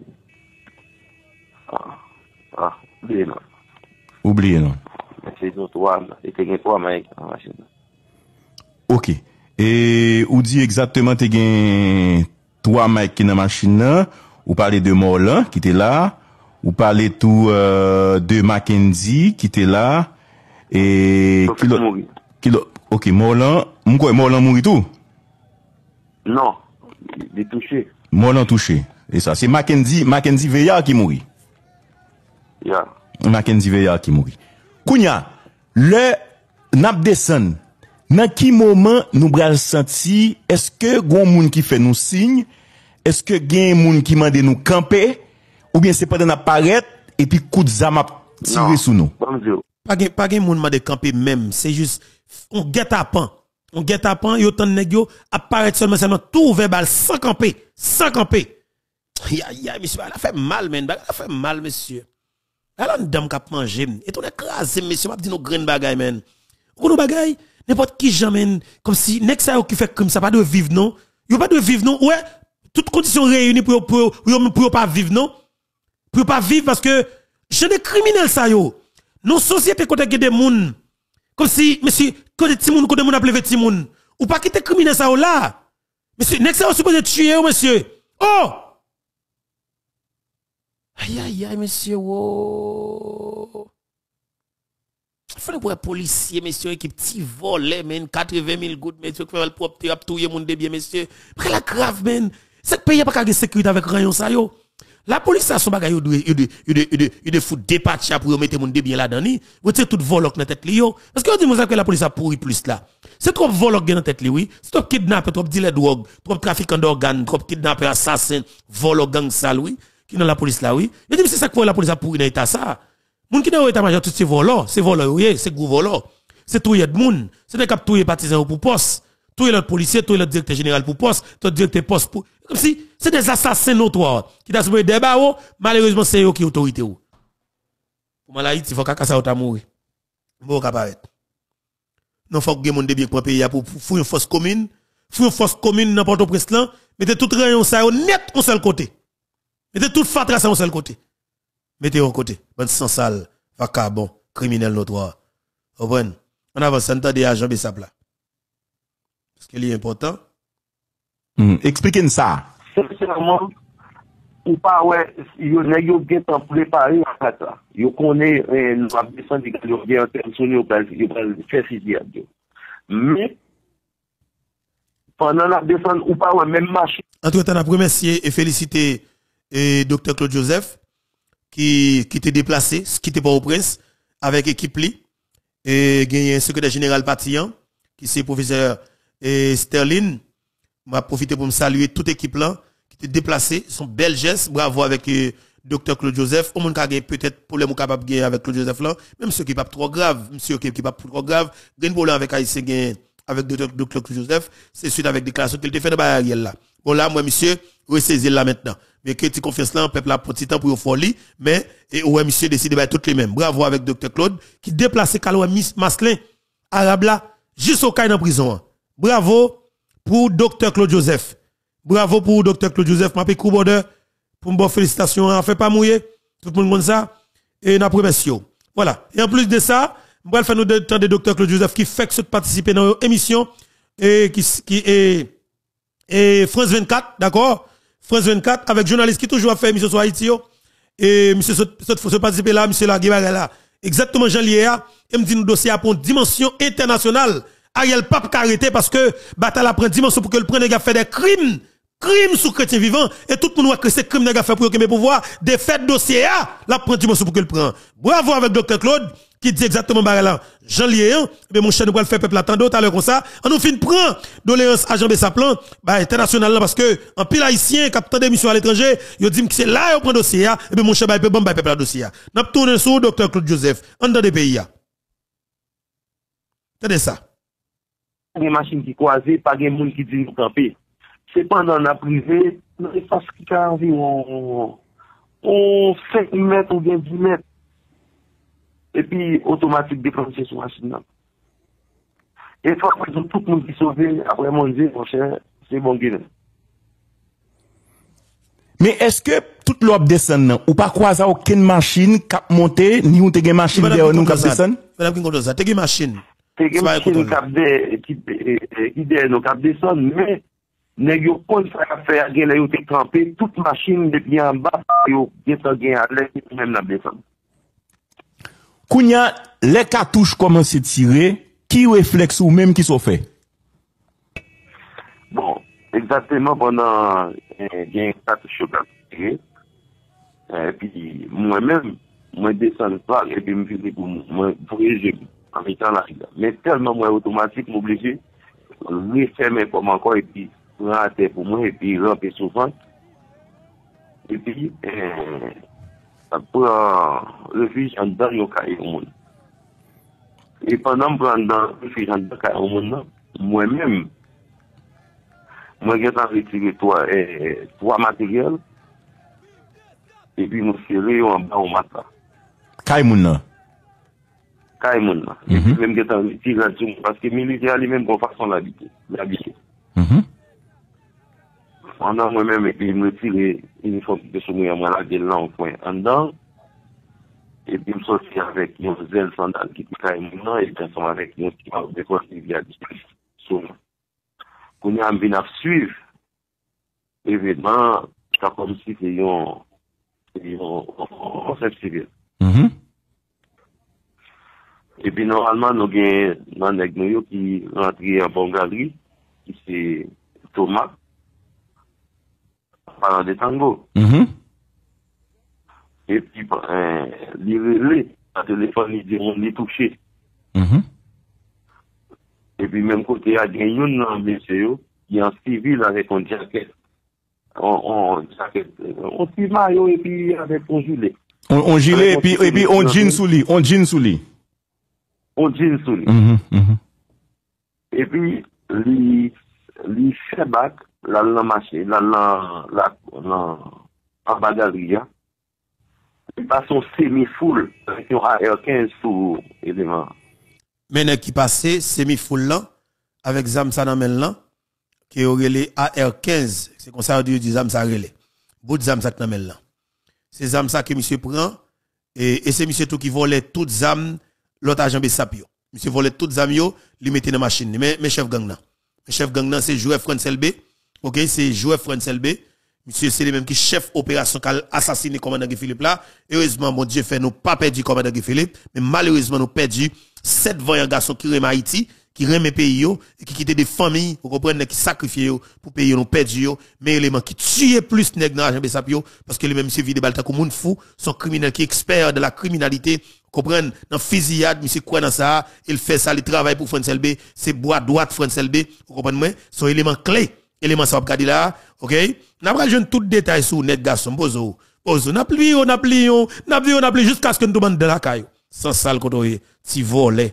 Oubliez non. C'est nous 3, et tu as 3 Mike dans la machine. OK. Et ou dit exactement t'es gen 3 Mike qui dans machine là, ou parler de Morlan qui était là, ou parler tout de Mackenzie qui était là et OK, Morlan mouri tout? Non, il est touché. Morlan touché. Et ça c'est Mackenzie Veillard qui mouri. Yeah. Mackenzie Veillard qui mouri. Kounya, le nap descend. Dans quel moment nous bral senti, est-ce que gon moun qui fait nous signe, est-ce que gen moun qui mande nous camper, ou bien c'est pas dans apparaître, et puis coup de zam tiré sous nous? Pas gen moun mande camper même, c'est juste, on guette à pan, yo tan nèg yo, apparaître seulement, tout ouvert balle, sans camper. Ya, monsieur, elle a fait mal, men, elle a fait mal, monsieur. Elle a une dame qui a mangé, et ton écrasé, monsieur, m'a dit nos graines bagay, men. Ou nos bagay, n'importe qui jamais comme si nek ça qui fait comme ça pas de vivre non yo pas de vivre non ouais toutes conditions réunies pour pas vivre non pour pas vivre parce que Je des criminels ça yo. Nos sociétés côté des moun comme si monsieur côté ti moun côté moun a levé ti moun. Ou pas quitter criminel ça là. Monsieur next ça supposé tuer monsieur. Oh! Aïe aïe aïe monsieur oh. Fallait pour un policier monsieur qui petit volé men 80 000 gouttes monsieur qui fait le propre a touyer moun de bien monsieur. Après la grave men. C'est pays pas de sécurité avec rayon ça yo. La police a son bagay yo de fout dépatch pour mettre moun de bien là-dedans ni. Vous tirez tout volok dans tête li yo. Parce que on dit que la police a pourri plus là. C'est trop volok dans tête li oui. C'est trop kidnapper, trop dealer drogue, trop trafiquant d'organes, trop kidnapper assassin, volok gang sale oui. Qui dans la police là oui. Je dis c'est ça que la police a pourri dans état ça. Moun qui dans état major tout ces voleurs, oui, c'est gros voleurs. C'est touyer de moun, c'est des cap touyer partisans pour poste. Tout le policier, tout le directeur général pour poste, tout le directeur poste pour. Comme si c'est des assassins notoires qui t'a soulevé des barreaux, malheureusement c'est eux qui autorité. Pour Malaïti, il faut qu'à ça ou mourir. Bon, qu'apparaître. Non, faut que les gens de bien pour payer pour une force commune. Fou une force commune n'importe où presque là. Mettez tout rayon ça net au seul côté. Mettez tout fatra ça au seul côté. Mettez au côté. Bonne sans sale, vacabon, criminel notoire. Au bon. On avance, on des agents Bessap là. Parce qu'il est important. Expliquez-nous ça. Sincèrement, ou pas, ouais, yo bien temps préparé en fait là. Yo connaît, nous avons descendu, yo bien intentionné, yo faire fusillade. Mais, pendant la descente, ou pas, ouais, même machine. Entre-temps, on a remercié et félicité Dr. Claude Joseph, qui était déplacé, qui était pas au prince, avec équipe li, et gagné un secrétaire général Patillon, qui c'est professeur Sterling. M'a profité pour me saluer toute équipe là qui était déplacée, son bel geste, bravo avec Dr. Claude Joseph. Au monde qui a peut-être problème capable de gagner avec Claude Joseph là, même ceux qui pas trop grave, monsieur qui pas trop grave, gagne problème avec Haïtien avec Dr. Claude Joseph, c'est suite avec déclaration qu'il te fait dans Ariel là. Bon là moi monsieur, ressaisir là maintenant. Mais que tu confiance là, peuple là petit temps pour folie, mais et ouais monsieur décide de toutes les mêmes. Bravo avec Dr. Claude qui déplace Kaloua Maslin arabe là juste au cas dans prison. Bravo pour Dr. Claude Joseph. Bravo pour Dr. Claude Joseph. M'a coup border pour me félicitations. On fait pas mouiller. Tout le monde comme ça. Et n'a promession. Voilà. Et en plus de ça, on va faire nous de Dr. Claude Joseph qui fait que participer dans l'émission et qui est France 24, d'accord? France 24 avec journaliste qui toujours a fait émission sur Haïti. Et monsieur se participer là, monsieur la là. Exactement Jean Liéa. Et me dit nous dossier pour une dimension internationale. Ariel Pape arrêté parce que bataille prend dimension pour que le prenne gars fait des crimes sur chrétien vivant et tout le monde voit que c'est crime gars fait pour que mes pouvoirs des faits dossier la prend dimension pour que le prend. Bravo avec Dr. Claude qui dit exactement là. Jean Liéan, mais mon cher nous va le faire peuple attendre tout à l'heure comme ça. On nous fin prend doléance agent Bessaplan international là parce que en pile haïtien capitaine d'émission à l'étranger, il dit que c'est là on prend dossier et bien mon cher peut bon peuple dossier. N'a tourné sur Dr. Claude Joseph en dans des pays. Tenez ça. Des machines qui croisent, pas de monde qui dit nous camper. C'est pendant la privée, dans l'espace qui a environ 5 mètres ou bien 10 mètres. Et puis, automatique déclenché sur la machine. Et fois que tout le monde qui sauve, après mon Dieu, mon cher, c'est bon guide. Mais est-ce que toute l'op descend, ou pas croiser aucune machine qui a monté, ni ou te gen machine derrière nous qui descend? Madame qui compte ça, te gen machine. C'est une machine qui cap descend, mais nèg yo kon ça faire gen yo te camper toute machine depuis en bas yo descend gen à l'aise même la descend. Kounya les cartouches commencent à tirer, qui réflexe ou même qui sont fait? Bon, exactement pendant gen cartouche yo tiré. Et puis moi-même moi descends pas et puis me finis pour moi pour en mettant la rigueur. Mais tellement moi automatique m'obligé refermer comme encore et puis rentrer pour moi et puis ramper souvent. Et puis ça prend refuge en dedans yo caille au monde. Et pendant me prendre refuge en dedans caille au monde moi-même moi j'ai retiré trois matériels et puis me serrer en bas au matin. Caille moun Kaimoun, même que t'as tiré parce que militaire lui-même pour façon l'habiter. Pendant moi-même et puis me tirer une fois que je suis moi là de là en point en dedans Et puis, je suis sorti avec un zèle sandal qui est maintenant, et puis, ensemble avec un petit peu de quoi qui vient de qu'on a envie de suivre l'événement, ça comme si c'est un concept civil. Et puis, normalement, nous avons un nègre qui rentre en Bongali, qui c'est Thomas, parlant de tango. Et puis, les relais, le téléphone, ils diront, les toucher. Et puis, même côté, il y a des gens, monsieur, qui est en civil avec un jacket. On petit maillot, et puis avec un gilet. On gilet, et puis on jean sous lit. On jean sous lit. On jean sous lit. Et puis, les fait bac, la machine, en bagagerie, ils passent en semi-full, avec un AR-15 sous élément. Mais qui passait semi-full là, avec Zamsa Namel là, qui aurait les AR-15, c'est comme ça on dit Zamsa relais. Bout de Zamsa Namel là. C'est Zamsa que monsieur prend, et c'est monsieur tout qui volait toutes Zam, l'autre agent Bessapio. Monsieur volait toutes Zam yo, li mettait dans la machine. Mais chef gang là. Chef gang là, c'est joueur Francel B. Ok, c'est joueur Francel B. Monsieur, c'est le même qui chef opération qui a assassiné le commandant Guy Philippe là. Heureusement, mon Dieu fait nous pas perdu le commandant Guy Philippe, mais malheureusement, nous perdu 7 vaillants garçons qui remet Haïti, qui remet pays yo, et qui quittent des familles, vous comprenez, qui sacrifient yo pour payer nous perdu yo, mais élément qui tue plus nèg dans l'argent Bessapio, parce que les mêmes monsieur vide balta comme moun fou, sont criminels qui expert de la criminalité, comprendre, dans fusillade, monsieur quoi dans ça, il fait ça, il travaille pour Francel B, c'est bois droite Francel B, vous comprenez, son élément clé. Élément ça va regarder là, ok? N'a pas jeune tout détail sur net garçon, bozo. N'a plus jusqu'à ce que nous demande de la caille. Sans sale côté, si volé.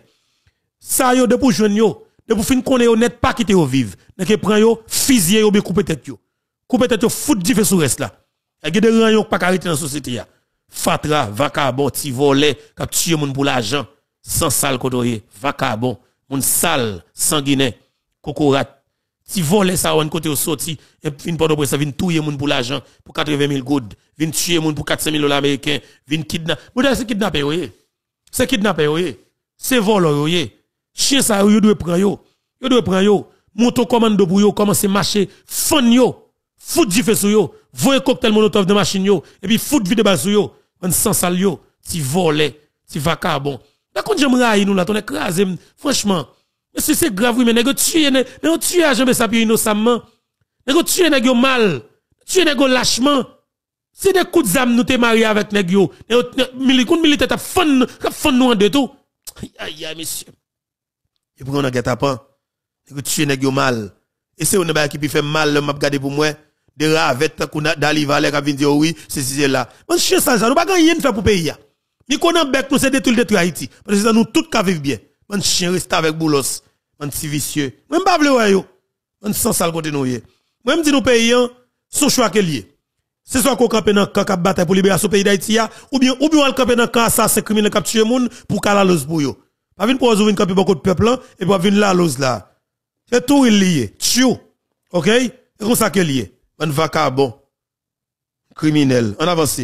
Ça yo de pour jeune yo, de pour fin connaître yo net pas quitter yo vivre. N'a que prend yo, fusiller yo, bien couper tête yo. Couper tête yo, fout du fait sous reste là. Y a des gens yo pas carité dans la société ya. Fatra, vacabon, ti volé, k'ap tuer moun pour l'argent. Sans sale côté, vacabon, moun sale, sanguiné, cocorat. Si voler ça on côté au sorti et fin pendant après ça vinn touyer moun pour l'argent pour 80 000 good vinn tuer moun pour 400 000 $ américains vinn kidnapper c'est kidnapper oui c'est kidnapper oui c'est voleur oui chien ça yo doit prendre yo moto commando pour yo commencer marcher fun yo fout du feu sur yo voyer cocktail molotov de machine yo et puis fout vide balle sur yo on sans sale yo si voler si vacabon d'accord j'aime railler nous là on écrasé franchement. C'est grave, oui, mais nèg tuer agent Bessapio innocemment. Nèg tuer nèg yo mal. Tuer nèg yo lâchement. C'est des coups de zam nous te marié avec nèg yo. Militaire t'a fon nous en deux tout. Aïe, monsieur. Et pour on a guet-apens. Nèg tuer nèg yo mal. Et c'est on ba qui fait mal, m'a regarder pour moi. De ravette qu'on a d'Alivalet qui vient dire oui, c'est là. Mon chien ça, nous pas rien faire pour pays. Mi connait bec nous c'est détruire Haïti. Parce que nous tout ka vivre bien. Man chien reste avec boulos, man si vicieux. Même pas vle ouais yo. Man sans sale côté nous yé. Même dit nous paysan, son choix que lié. C'est soit qu'on campe dans camp bataille pour libérer ce pays d'Haïti ou bien on campe dans camp assassin criminel qui tuer moun pour cala lose pour yo. Pas vinn pour ouvrir camper beaucoup de peuple et pour venir la lose là. C'est tout lié. Tchou. OK? C'est comme ça que lié. Man vacabon. Criminel. En avance.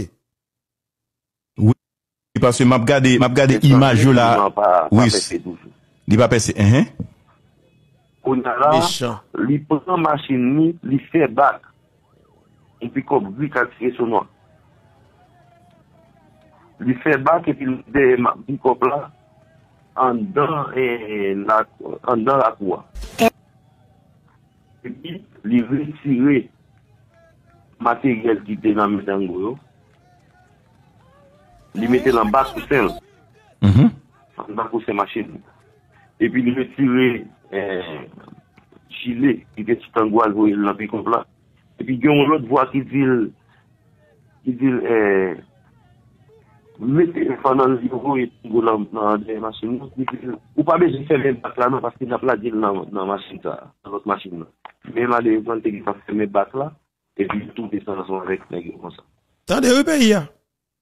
Parce que m'a regardé image là. Oui. Il va passer On a là, il prend machine, il fait bac. Et puis comme lui qu'a tiré sur nous. Il fait bac et puis il coupe là en dans la cour. Et puis il retire matériel qui était dans le métango. Il mettait dans le bas sous celle. En bas de ces machines. Et puis il retirait gilet qui était sous tango dans le pick-up là. Et puis il y a une autre voix qui dit mettez le fan dans le bureau et dans les machines. Ou pas besoin de faire les bacs là non parce qu'il n'a pas dit dans la machine dans l'autre machine. Mais malheureusement il a fait mes bacs là et puis tout descend avec les comme ça. T'as des pays là.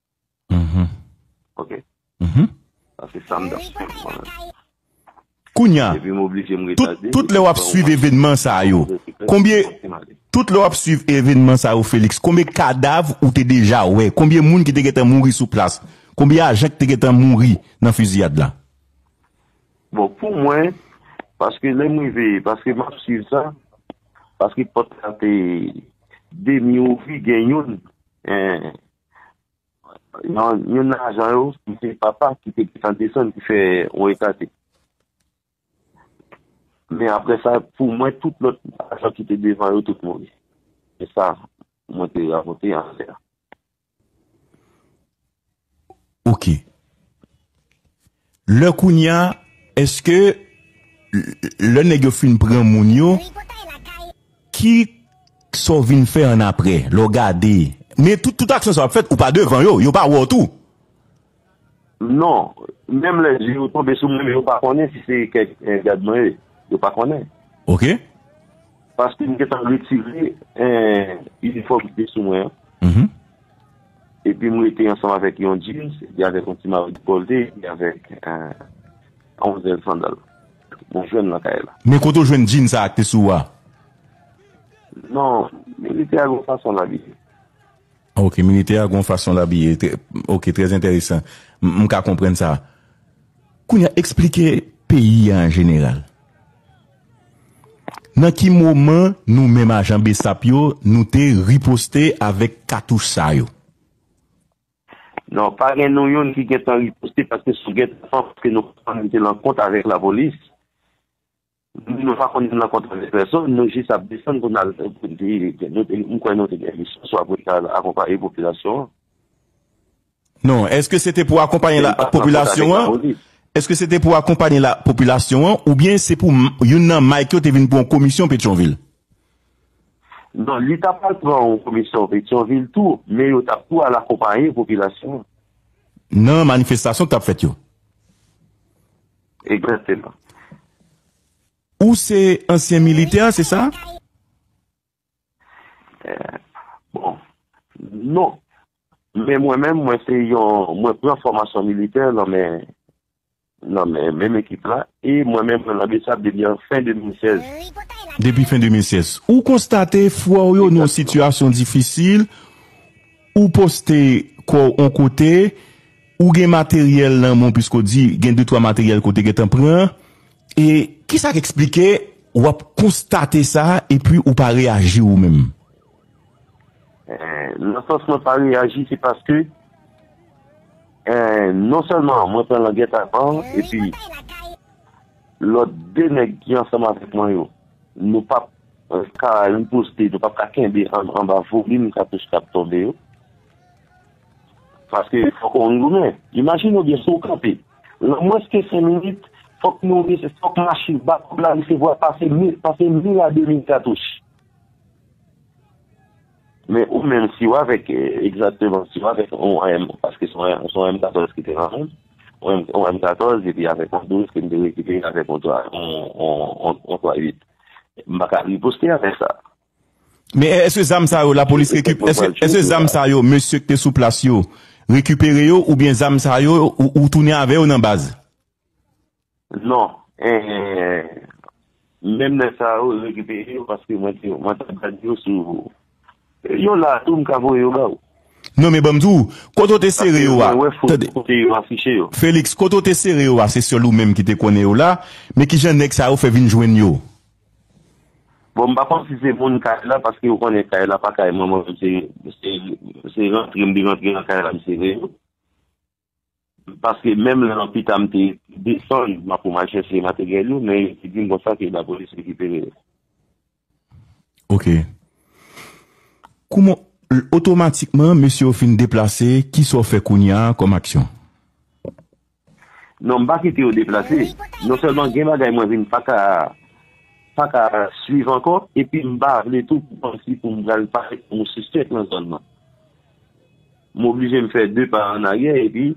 OK. C'est ça me Kounya, toutes les wap suivent événement ça yo. Combien toutes les wap suivent événement ça yo Félix, combien cadavres ou t'es déjà ouais, combien moun qui te gete mouri sous place? Combien d'agents qui étaient morts dans fusillade là? Bon, pour moi, parce que les mouillés, parce que moi, je suis ça, parce que peut être des millions gagnent, il y a un agent qui fait papa, qui fait en descente, qui fait un éclaté. Mais après ça, pour moi, tout l'autre agent qui était devant eux, tout le monde. Et ça, moi, j'ai raconté en l'air. Ok. Le Kounia, est-ce que le négophine prend Mounio qui sont venu faire en après, le garder? Mais toute action soit faite ou pas devant yo pas ou tout? Non, même les yeux tombés sur moi, mais yo pas connaît si c'est quelqu'un gars de moi, yo pas connaît. Ok. Parce que nous avons retiré uniforme qui était sous moi. Et puis nous étions ensemble avec un jeans, et avec un petit mari de polté, et avec 11 sandales. Mon jeune là, là. Mais quand on joue un jeans, ça acte sous quoi? Non, militaire a une façon d'habiller. Ok, militaire a une façon d'habiller. Ok, très intéressant. Je peux comprendre ça. Qu'on a expliqué pays en général. Dans quel moment nous même agent Bessapio nous t'ai riposté avec cartouche ça yo? Non, pas un nous qui est en riposté parce que sous parce que nous sommes en compte avec la police. Nous ne pas qu'on est en compte avec personne, nous juste à descendre pour soit pour accompagner la population. Non, est-ce que c'était pour accompagner la population? Est-ce que c'était pour accompagner la population ou bien c'est pour une Mike qui est venu pour une commission Pétionville? Non, l'État pas pour une commission Pétionville tout, mais il t'a pour accompagner la population. Non, manifestation que t'as fait yo. Exactement. Ou c'est ancien militaire, c'est ça? Bon, non. Mais moi-même, moi prends formation militaire dans mes même équipe là, et moi-même, on a fait ça depuis fin 2016. Depuis fin 2016. Ou constatez, fois yo nos situations difficiles, ou poster quoi on côté, ou gen matériel là, mon puisqu'on dit, gen 2-3 matériel côté que t'en prend, et qui ça explique, ou a constater ça, et puis ou pas réagir ou même? Non seulement pas réagir, c'est parce que non seulement moi prends la guette avant, et puis l'autre deux nègres qui ensemble avec moi, nous pas qu'à nous poster, nous pas qu'à quimber en bas volume, nous capable de tomber. Parce que faut qu'on nous imagine bien sur camper. Moins que 5 minutes, faut que nous faut que machine bat là, il se voit passer 1000 à 2000 cartouches. Mais ou même si on avec exactement si on avec on parce que son M14 qui était en même on M14 et puis avec un 12 qui me récupérer avec on 3-8. M'a riposter avec ça. Mais est-ce que zam ça yo la police récupère est-ce que zam ça yo monsieur qui était sous place yo récupérer yo ou bien zam ça yo ou tourner avec yo dans base? Non, même ça yo récupérer parce que moi t'as dit sous yo là tout m'cavo yo là. Non mais bamdou, quand on te serré yo Félix, quand on te serré yo c'est seul ou même qui te connaît yo là, mais qui j'en nek ça yo fait vinn joindre yo. Bon, par contre, si c'est mon cas là, parce que vous connaissez cas là, pas cas moi, c'est rentrer dans cas là, c'est parce que même l'hôpital me descend, pour marcher ces matériels, mais c'est dit comme ça que la police récupère. Ok. Comment, automatiquement, monsieur fin déplacé, qui soit fait Kounia comme action? Non, pas qui t'est déplacé. Non seulement, il y a des gens qui pas qu'à suivre encore, et puis m'barler tout pour me parler pour me suspect dans le zone. M'obliger de me faire 2 pas en arrière, et puis,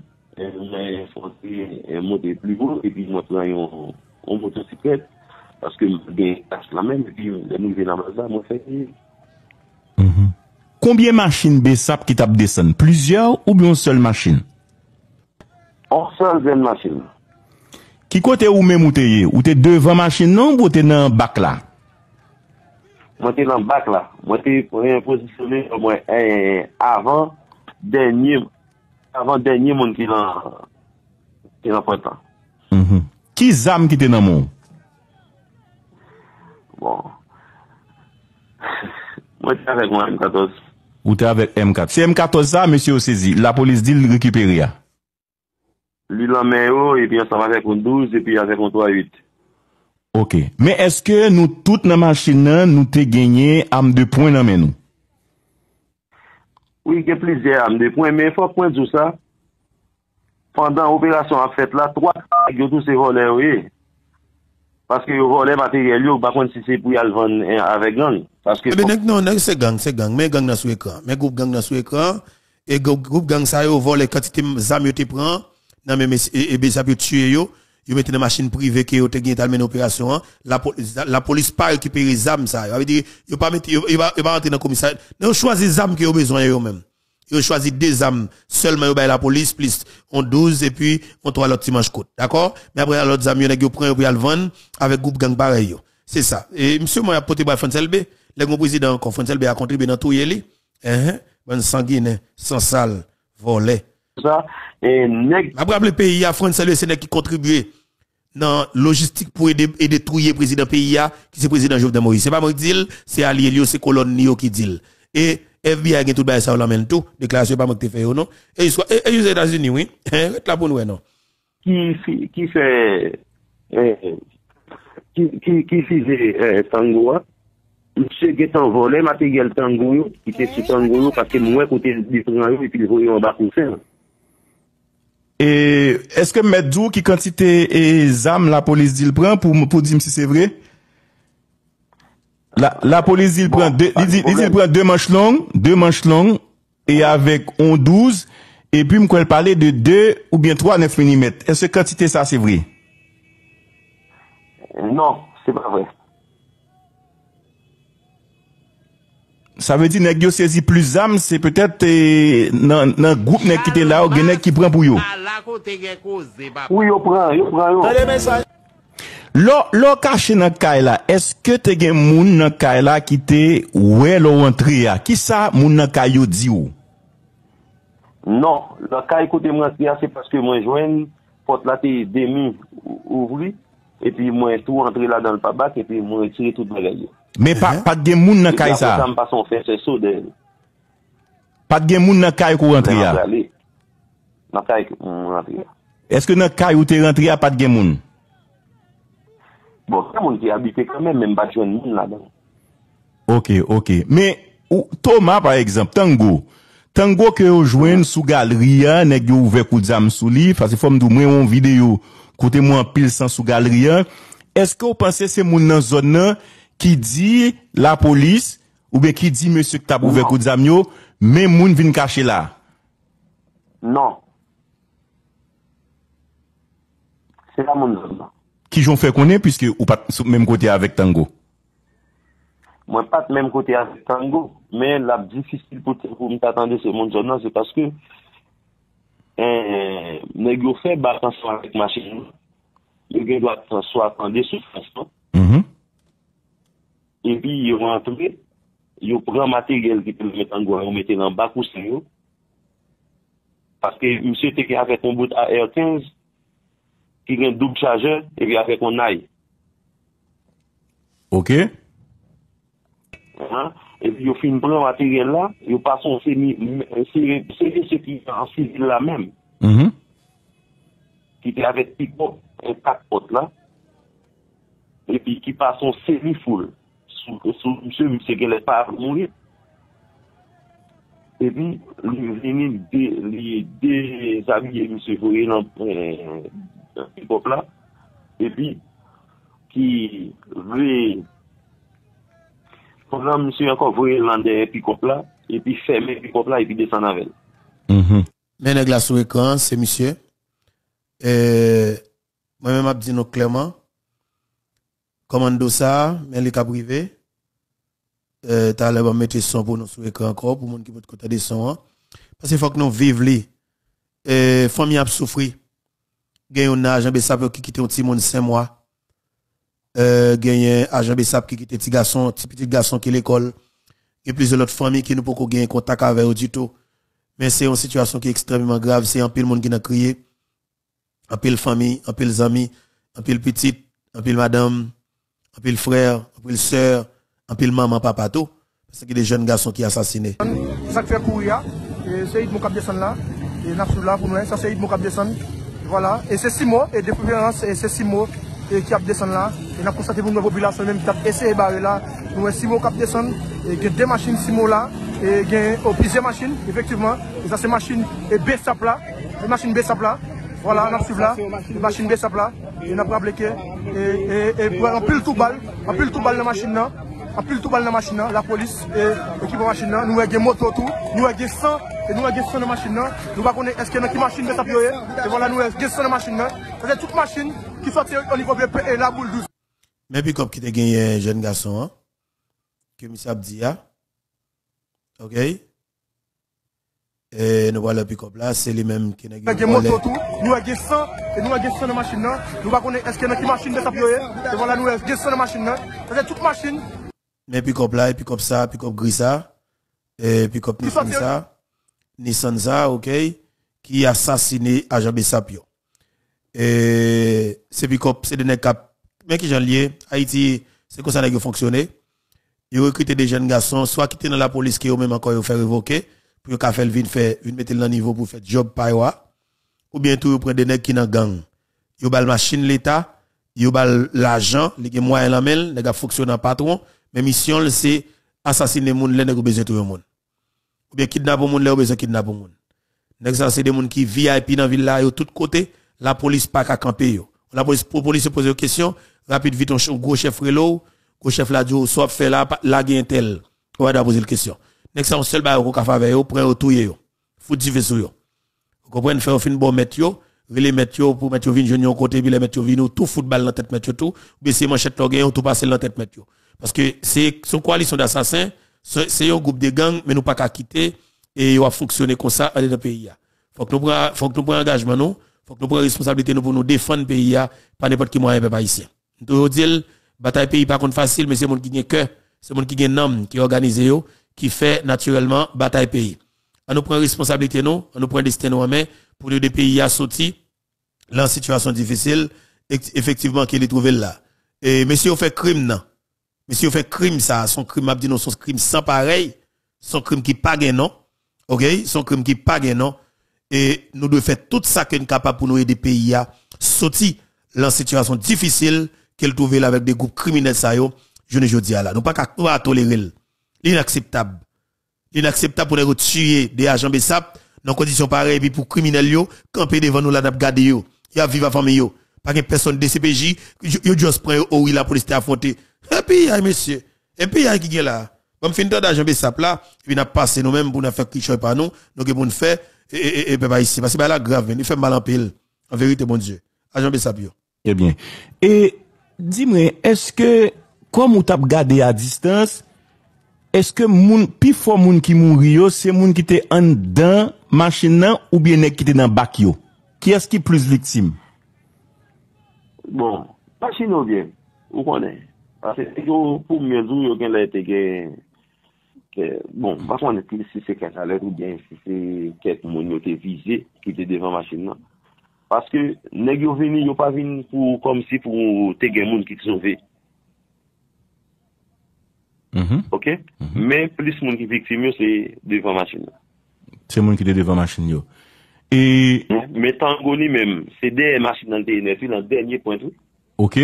monter plus haut, et puis moi, on motocyclette, parce que j'ai la même, et puis, nous venons dans la moi, fait. Combien de machines Bessap qui tape descendre? Plusieurs ou bien une seule machine? Une seule machine. Qui côté ou même ou t'es devant machine non ou t'es dans bac là? Moi t'es dans bac là. Moi t'es positionné moi avant dernier avant-dernier monde qui l'a printemps. Qui zam qui était dans mon? Bon. Moi, j'étais avec moi M14. Ou t'es avec M4? C'est M14 ça, monsieur saisi. La police dit le récupérer. Lui, la main, et puis ensemble avec un 12, et puis avec un 3-8. Ok. Mais est-ce que nous, toutes nos machines, nous t'es gagné arme de poing dans nous? Oui, il y a plusieurs armes de poing, mais il faut prendre tout ça. Pendant l'opération en fait là, 3 ils tous ces volets, oui. Parce que les volets matériels, par contre, si c'est pour y aller vendre avec gang. Parce que. Non, c'est gang. Mais gang dans sous écran. Mais groupe gang dans sous écran. Et groupe gang ça, yo vole quantité zam yo te prend. Non, mais, et ça peut tuer yo. Yo mettez une machine privée qui yo te gagne talmen opération. La police pas récupérer les armes ça. Ça veut dire, yo pas mettre, yo pas rentrer dans le commissariat. Non, choisir les armes qui yo besoin yo même. Yo choisi 2 armes seulement yo bay la police plus on 12 et puis on 3 l'autre dimanche côte. D'accord? Mais après l'autre armes yo prend yo pour le vendre avec groupe gang pareil yo. C'est ça. Et monsieur moi a porté par François LB, le président encore François LB a contribué dans tout yeli. Bon sanguine, sans sale, volé. Ça et nèg après le pays a François LB c'est qui contribué dans logistique pour aider trouiller président pays qui c'est président Jovenel Moïse. C'est pas moi qui dit, c'est allié lui, c'est colonne qui dit. Et FBI a tout ça la même tout, déclaration pas moi qui fait non. Et aux États-Unis oui, là pour nous non. Qui fait qui faisait tango, monsieur qui est envolé matériel tango qui était sur tango parce que moi côté différent et puis voyez en bas coussin. Et est-ce que Medjou qui quantité et zam la police dit le prend pour dire si c'est vrai? La police dit il prend prend 2 manches longues et avec 12 et puis m'qu'elle parler de 2 ou bien 3 9 mm. Est-ce que quantité ça c'est vrai? Non, c'est pas vrai. Ça veut dire nèg yo saisi plus d'armes, c'est peut-être dans groupe nèg qui était là ou nèg qui prend pour yo. Oui, yo prend. Lo caché dans kay là, est-ce que te gen moun dans kay là qui te ouais lo rentré a? Qui ça moun dans kay yo di ou? Non, le kay côté moi c'est parce que moi joine porte là t'es demi ouvri et puis moi tout rentrer là dans le pabac et puis moi retirer tout bagage. Mais pas de gen moun nan kay ça. Ça me passe on fait c'est saut de. Pas de gen moun nan kay ko rentré a. Nan kay rentré. Est-ce que nan kay ou te rentré a pas de gen moun? Bon, c'est moun qui habite quand même pas joine moun là-dedans. OK. Mais Thomas par exemple, Tango que vous joignez sous galerie, nèg yo ouvert coup d'arme sous li, parce que faut me dire moi une vidéo côté moi en pile sans sous galerie. Est-ce que vous pensez c'est moun dans zone qui dit la police ou bien qui dit monsieur que t'a ouvert coup d'arme yo, mais moun vinn cacher là? Non. C'est pas mon zone. Qui j'ont fait connaître puisque ou pas même côté avec Tango? Moi pas de même côté avec Tango, mais la difficile pour m'attendre ce monde zone c'est parce que nèg yo fait attention avec machine. Il doit soit attendre sur façon. Et puis il rentre, il prend matériel qui peut mettre en goût, mettre en bas coussin. Parce que monsieur était avec un bout AR-15 qui a un double chargeur et puis avec un ail. OK. Et puis il fin prend matériel là, il passe son c'est ce qui en civil là même. Qui était avec pick-up un 4 potes là. Et puis qui passe son semi-full. Sous monsieur qui n'est pas mourir. Et puis, il déshabillé monsieur Fourier dans le pick-up là. Et puis, qui veut pendant monsieur encore Fourier dans le pick-up là. Et puis, fermer le pick-up là et puis descendre avec. Mais nèg la sous écran, c'est monsieur. Moi-même, je dis nous clairement. Commando ça, mais les cas privés. T'as l'air mettre son pour nous sur écran encore, pour monde qui peut côté des sons. Parce qu'il faut que nous vivions li. Famille a souffri. Gagne un agent Bessap qui quitte un petit monde 5 mois. Gagne un agent Bessap qui quitte petit garçon qui l'école. Et plusieurs autres familles qui nous pouvons gagner contact avec eux du tout. Mais c'est une situation qui est extrêmement grave. C'est un pile monde qui a crié, un pile famille, un pile amis, un pile petite, un pile madame, un pile frère, un pile sœur, un pile maman, papa, tout. Parce qu'il y a des jeunes garçons qui sont assassinés. Ça fait courir, et c'est mon cap descendre là, et n'a là pour nous, ça c'est mon cap descendre. Voilà, et c'est 6 mois, et de préférence, et c'est 6 mois qui a descendu là, et n'a constaté pour nous, la population même qui a essayé de barrer là, nous 6 mois qui descendent, et il y a 2 machines 6 mois là, et il y a plusieurs machines, effectivement, et ça c'est machine et BSAP là, les machines BSAP là, voilà, on a suivi là, les machines BSAP là, et on a appliqué, et en pile tout balle dans la machine là, en pile tout balle dans la machine là, la police et l'équipe de machine là, nous avons des motos tout, nous avons des 100, et nous avons 100 de machine là, nous ne connaissons est-ce qu'il y a une machine BSAP et voilà, nous avons 100 de machine là, c'est toute machine qui sort au niveau de et la boule 12. Mais puis comme qui te gagné un jeune garçon, hein, que monsieur Abdia, ok? Et nous voilà le pick-up là, c'est les mêmes qui n'a gagné. Nous avons 100, et nous avons 100 de machine là, nous ne connaissons est-ce qu'il y a une machine BSAP et voilà, nous avons 100 de machine là, c'est toute machine. Mais pick-up là, et pick-up ça, pick-up gris ça, et pick-up Nissan ça, ok? Qui a assassiné agent Bessapio. Et c'est pick-up, c'est des cap, mais qui j'en lié, Haïti, c'est comme ça qu'ils fonctionné. Ils recrutent des jeunes garçons, soit qui étaient dans la police, qui ont même encore fait révoquer, pour qu'ils fassent vin mettre le niveau pour faire job païwa, ou bien tout, ils prennent des nègres qui dans gang. Ils ont la machine l'État, ils ont l'argent, les moyens la main, les gars fonctionnent en patron, mais mission, c'est assassiner les gens, les nègres besoin tout le monde. Ou bien kidnapper les gens, les besoin kidnapper les gens. Nègres ça, c'est des gens qui VIP dans la ville là, de tous côtés, la police pas qu'à camper yo. La police se pose des questions, rapide vite on gros chef relo, gros chef là dit soit fait là gain tel. On va poser une question. Nèg ça on seul ba ko ka fa yo, prend au touyer yo. Fout di vaisseau yo. Vous comprenez faire fin bon mettre yo, relé mettre yo pour mettre yo vinn junior côté puis les mettre yo vinn tout football dans tête mettre yo tout, ou bien c'est manchette lo gain tout passer dans tête mettre yo. Parce que c'est son coalition d'assassins, c'est un groupe de gangs mais nous pas qu'à quitter et il va fonctionner comme ça dans le pays. Faut que nous prenions engagement nous. Faut que nous prenions responsabilité nous pour nous défendre le pays par n'importe qui moyen peuple haïtien. Nous dire bataille pays pas contre facile mais c'est monde qui gagne cœur, c'est monde qui gagne nom, qui organise yo, qui fait naturellement bataille pays. On nous prend responsabilité nous, on nous prend destin nous en main pour les pays à sortir dans situation difficile effectivement qu'il est trouvé là. Et monsieur on fait crime non. Monsieur on fait crime ça, son crime m'a dit non, son crime sans pareil, son crime qui pas gain non. OK, son crime qui pas gain non. Et nous devons faire tout ça qu'on est capable pour nous aider pays à sortir dans une situation difficile qu'elle trouve là avec des groupes criminels ça yo, je ne dis là. Nous pas tolérer. L'inacceptable. L'inacceptable pour nous tuer des agents BSAP dans conditions pareilles puis pour criminels yo camper devant nous là n'a garder yo. Y a vivre famille yo. Pas que personne de CPJ yo juste prend oh oui la police t'a affronté. Et puis monsieur, et puis y qui est là. Comme fin d'agent BSAP là, puis n'a passé nous même pour nous faire quelque chose par nous, donc pour nous faire et papa ici parce que là grave il fait mal en pile en vérité bon Dieu agent Bessapio. Eh bien et dis-moi est-ce que comme ou t'a gardé à distance est-ce que moun pi fort moun qui mouri yo c'est moun qui était en dedans machine nan ou bien nek qui était dans bac yo qui est-ce qui plus victime? Bon machine ou bien ou connaît parce que pour mieux dire yo gen la été bon, par contre, si c'est quelqu'un ou bien si c'est quelqu'un qui était visé, qui était devant la machine. Non. Parce que, nèg yo vini, yo pas vini pour, comme si pour te gen moun qui te sauvé. Ok? Mais plus moun qui victime, c'est devant la machine. C'est moun qui était devant la machine yo. Et. Mais Tango ni même, c'est des machines dans le TNF, dans le dernier point tout. Ok.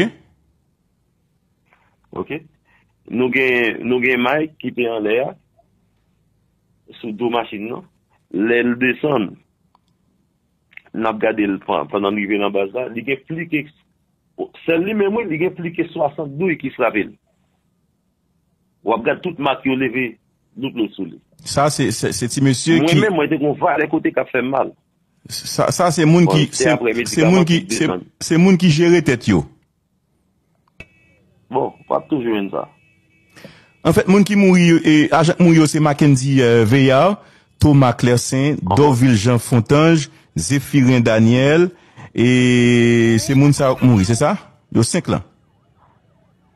Ok? Nous gen Mike qui était en l'air sous deux machines non l'aile descend n'a regardé pendant arriver dans base là il gen plus que celle lui même il gen plus que 62 qui frappent ou regarde toute marque qui levé tout le sous ça c'est petit monsieur moi qui même moi était qu'on va les côtés qui fait mal ça c'est moun qui c'est moun qui gère tête yo bon pas toujours ça. En fait, moun qui mouri et agent mouri c'est Mackenzie Veillard, Thomas Clercin, Dorville Jean Fontange, Zéphirin Daniel et c'est moun ça mouri, c'est ça? Yo 5 là.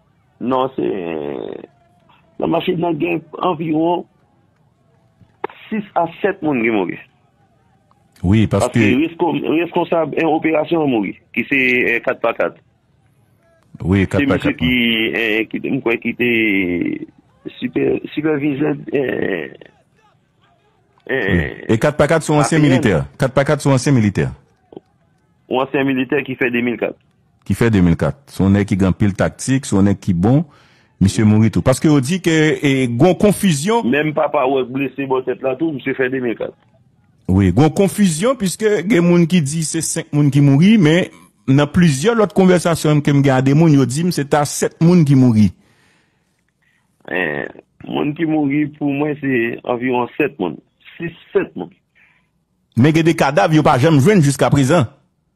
Non, c'est la machine n'a gain environ 6 à 7 moun qui mouri. Oui, parce que responsable en opération mouri, qui c'est 4x4. Oui, 4x4. C'est monsieur qui était superviseur. Et 4x4 sont anciens militaires. 4x4 sont anciens militaires. Ou ancien militaire qui fait 2004. Qui fait 2004. Son est qui gagne pile tactique, son est qui bon, monsieur mourit tout. Parce que on dit que gon confusion. Même papa ou blessé bon tête là tout, monsieur fait 2004. Oui, gon confusion puisque gen moun qui dit c'est 5 moun qui mourit, mais dans plusieurs autres conversations que me garder moun yo dit c'est à 7 moun qui mourit. Moun qui mourit pour moi c'est environ 7 moun. 6-7 moun. Mais il y a des cadavres yo pas jamais joindre jusqu'à présent.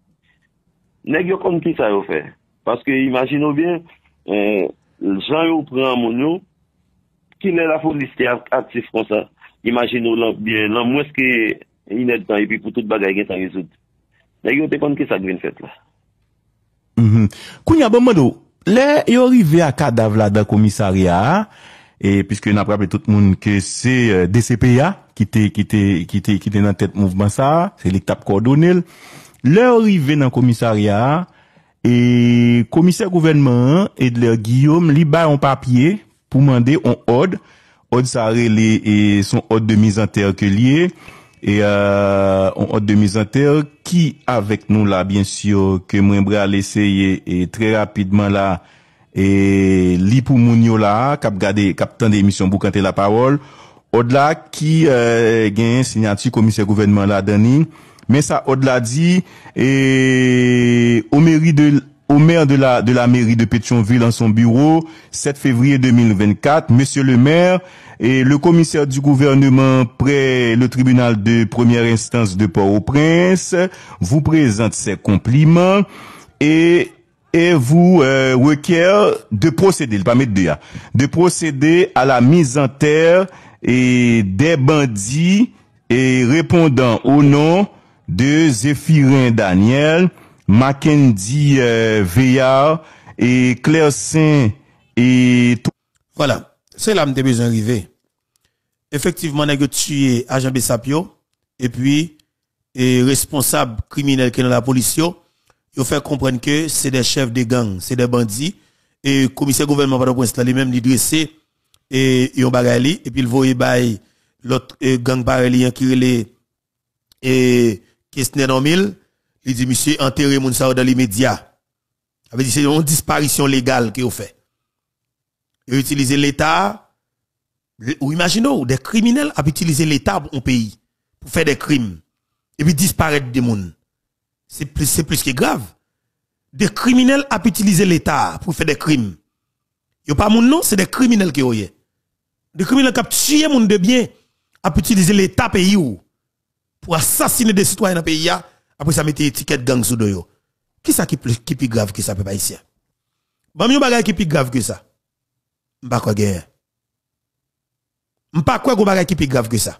Nèg yo comme qui ça yo fait? Parce que imaginez bien Jean yo prend moun yo qui est la police qui est actif comme ça. Imaginez bien là moins que il est temps et puis pour toute bagaille qui est résoudre. Nèg yo te connait qui ça vient fait là. Kounya bon mando, là yo arrivé à cadavre là dans commissariat et puisque n'a rappelé tout le monde que c'est DCPA qui était dans tête mouvement ça, c'est l'équipe coordonné. Là arrivé dans commissariat et commissaire gouvernement et de leur Guillaume li ba un papier pour demander un ordre ça et son ordre de mise en terre que lié et un ordre de mise en terre qui avec nous là bien sûr que moi bral essayer et très rapidement là et li pour moun yo là cap garder cap tande émission pour canter la parole au-delà qui gagne signature commissaire gouvernement là Dani. Mais ça, au-delà dit, et au maire de la mairie de Pétionville en son bureau, 7 février 2024, monsieur le maire et le commissaire du gouvernement près le tribunal de première instance de Port-au-Prince vous présente ses compliments et vous requiert de procéder, pas mettre de procéder à la mise en terre et des bandits et répondant au nom de Zéphirin Daniel, Mackenzie Veillard et Claire Saint et tout. Voilà, c'est là que j'ai besoin d'arriver. Effectivement, on a tué agent Bessapio et puis responsable criminel qui est dans la police, il fait comprendre que c'est des chefs de gang, c'est des bandits et commissaire gouvernement par exemple lui-même lui dressé et yon bagay et puis il voyait bay l'autre gang pareil qui relait et Kestner en mille, il dit monsieur enterré moun sa dans l'immédiat. Avait dit c'est une disparition légale qu'il fait. Et utiliser l'État ou imaginez des criminels à utiliser l'État pour un pays pour faire des crimes et puis disparaître des moun. C'est plus que grave. Des criminels à utiliser l'État pour faire des crimes. Yo pas moun non, c'est des criminels qui oyé. Des criminels qui tué moun de bien à utiliser l'État pays ou pour assassiner des citoyens dans le pays, après ça mettre étiquette gang sous de yo. Qui ça qui plus grave que ça, peuple haïtien? Bon, yon bagay qui plus grave que ça. M'pa quoi guerre. M'pa quoi bagay qui plus grave que ça.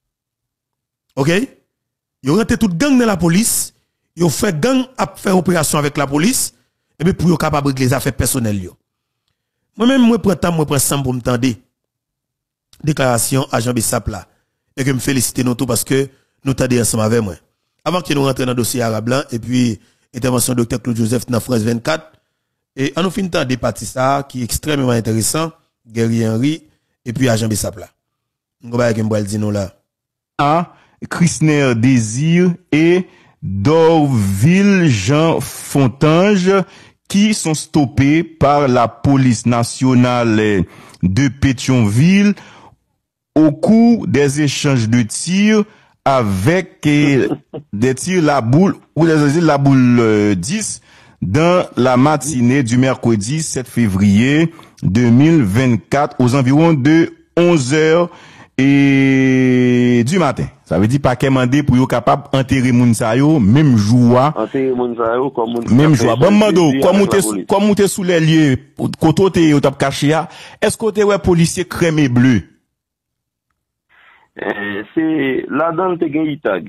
OK? Yon rentre tout gang dans la police, yon fait gang à faire opération avec la police, et puis pour yon capable régler les affaires personnelles yo. Moi-même, moi prends temps, moi prends sang pour m'tendre. Déclaration à Jean Bessap là. Et que me féliciter nous tout parce que nous t'adé ensemble avec moi. Avant que nous rentrions dans le dossier arabe blanc, et puis, intervention Dr. Claude Joseph dans France 24, et on nous finit des parties ça, qui est extrêmement intéressant, Guerrier Henry, et puis Agent Bessap là. Nous allons dire nous là. Christner Désir et Dorville Jean Fontange, qui sont stoppés par la police nationale de Pétionville au cours des échanges de tirs avec des tirs la boule ou la boule 10 dans la matinée du mercredi 7 février 2024 aux environs de 11h et du matin. Ça veut dire pas qu'elle mandé pour yo capable enterrer moun sa yo même jour. Enterrer moun sa yo comme moun. Même jour. Bon mando comme monter sous les lieux côté yo t'a caché est-ce que ouais policier crème et bleu? C'est là-dedans te gen Itag.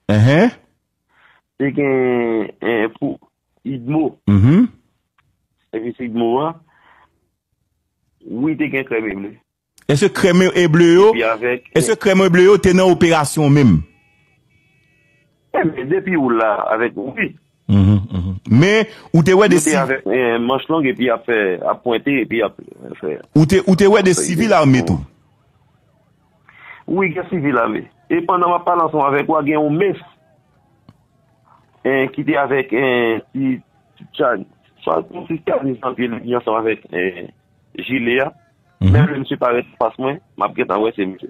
Te gen pour Idmo. Et puis c'est Idmo oui te gen crème bleu. Est-ce que Crémeux et Bleu yo? Est-ce que Crémeux et Bleu yo t'es dans opération même? Mais depuis où là, avec oui. Mais, ou t'es ouais des civils. Avec manche longue et puis a pointé et puis a fait. Ou t'es ouais des civils armés tout? Oui, des civils armés. Et pendant ma parole ensemble avec moi, il y a un MEF qui était avec un petit Tchad. Soit un petit Tchad, ensemble avec Giléa. Même le monsieur paraît face moi, ma pièce en ouais, c'est monsieur.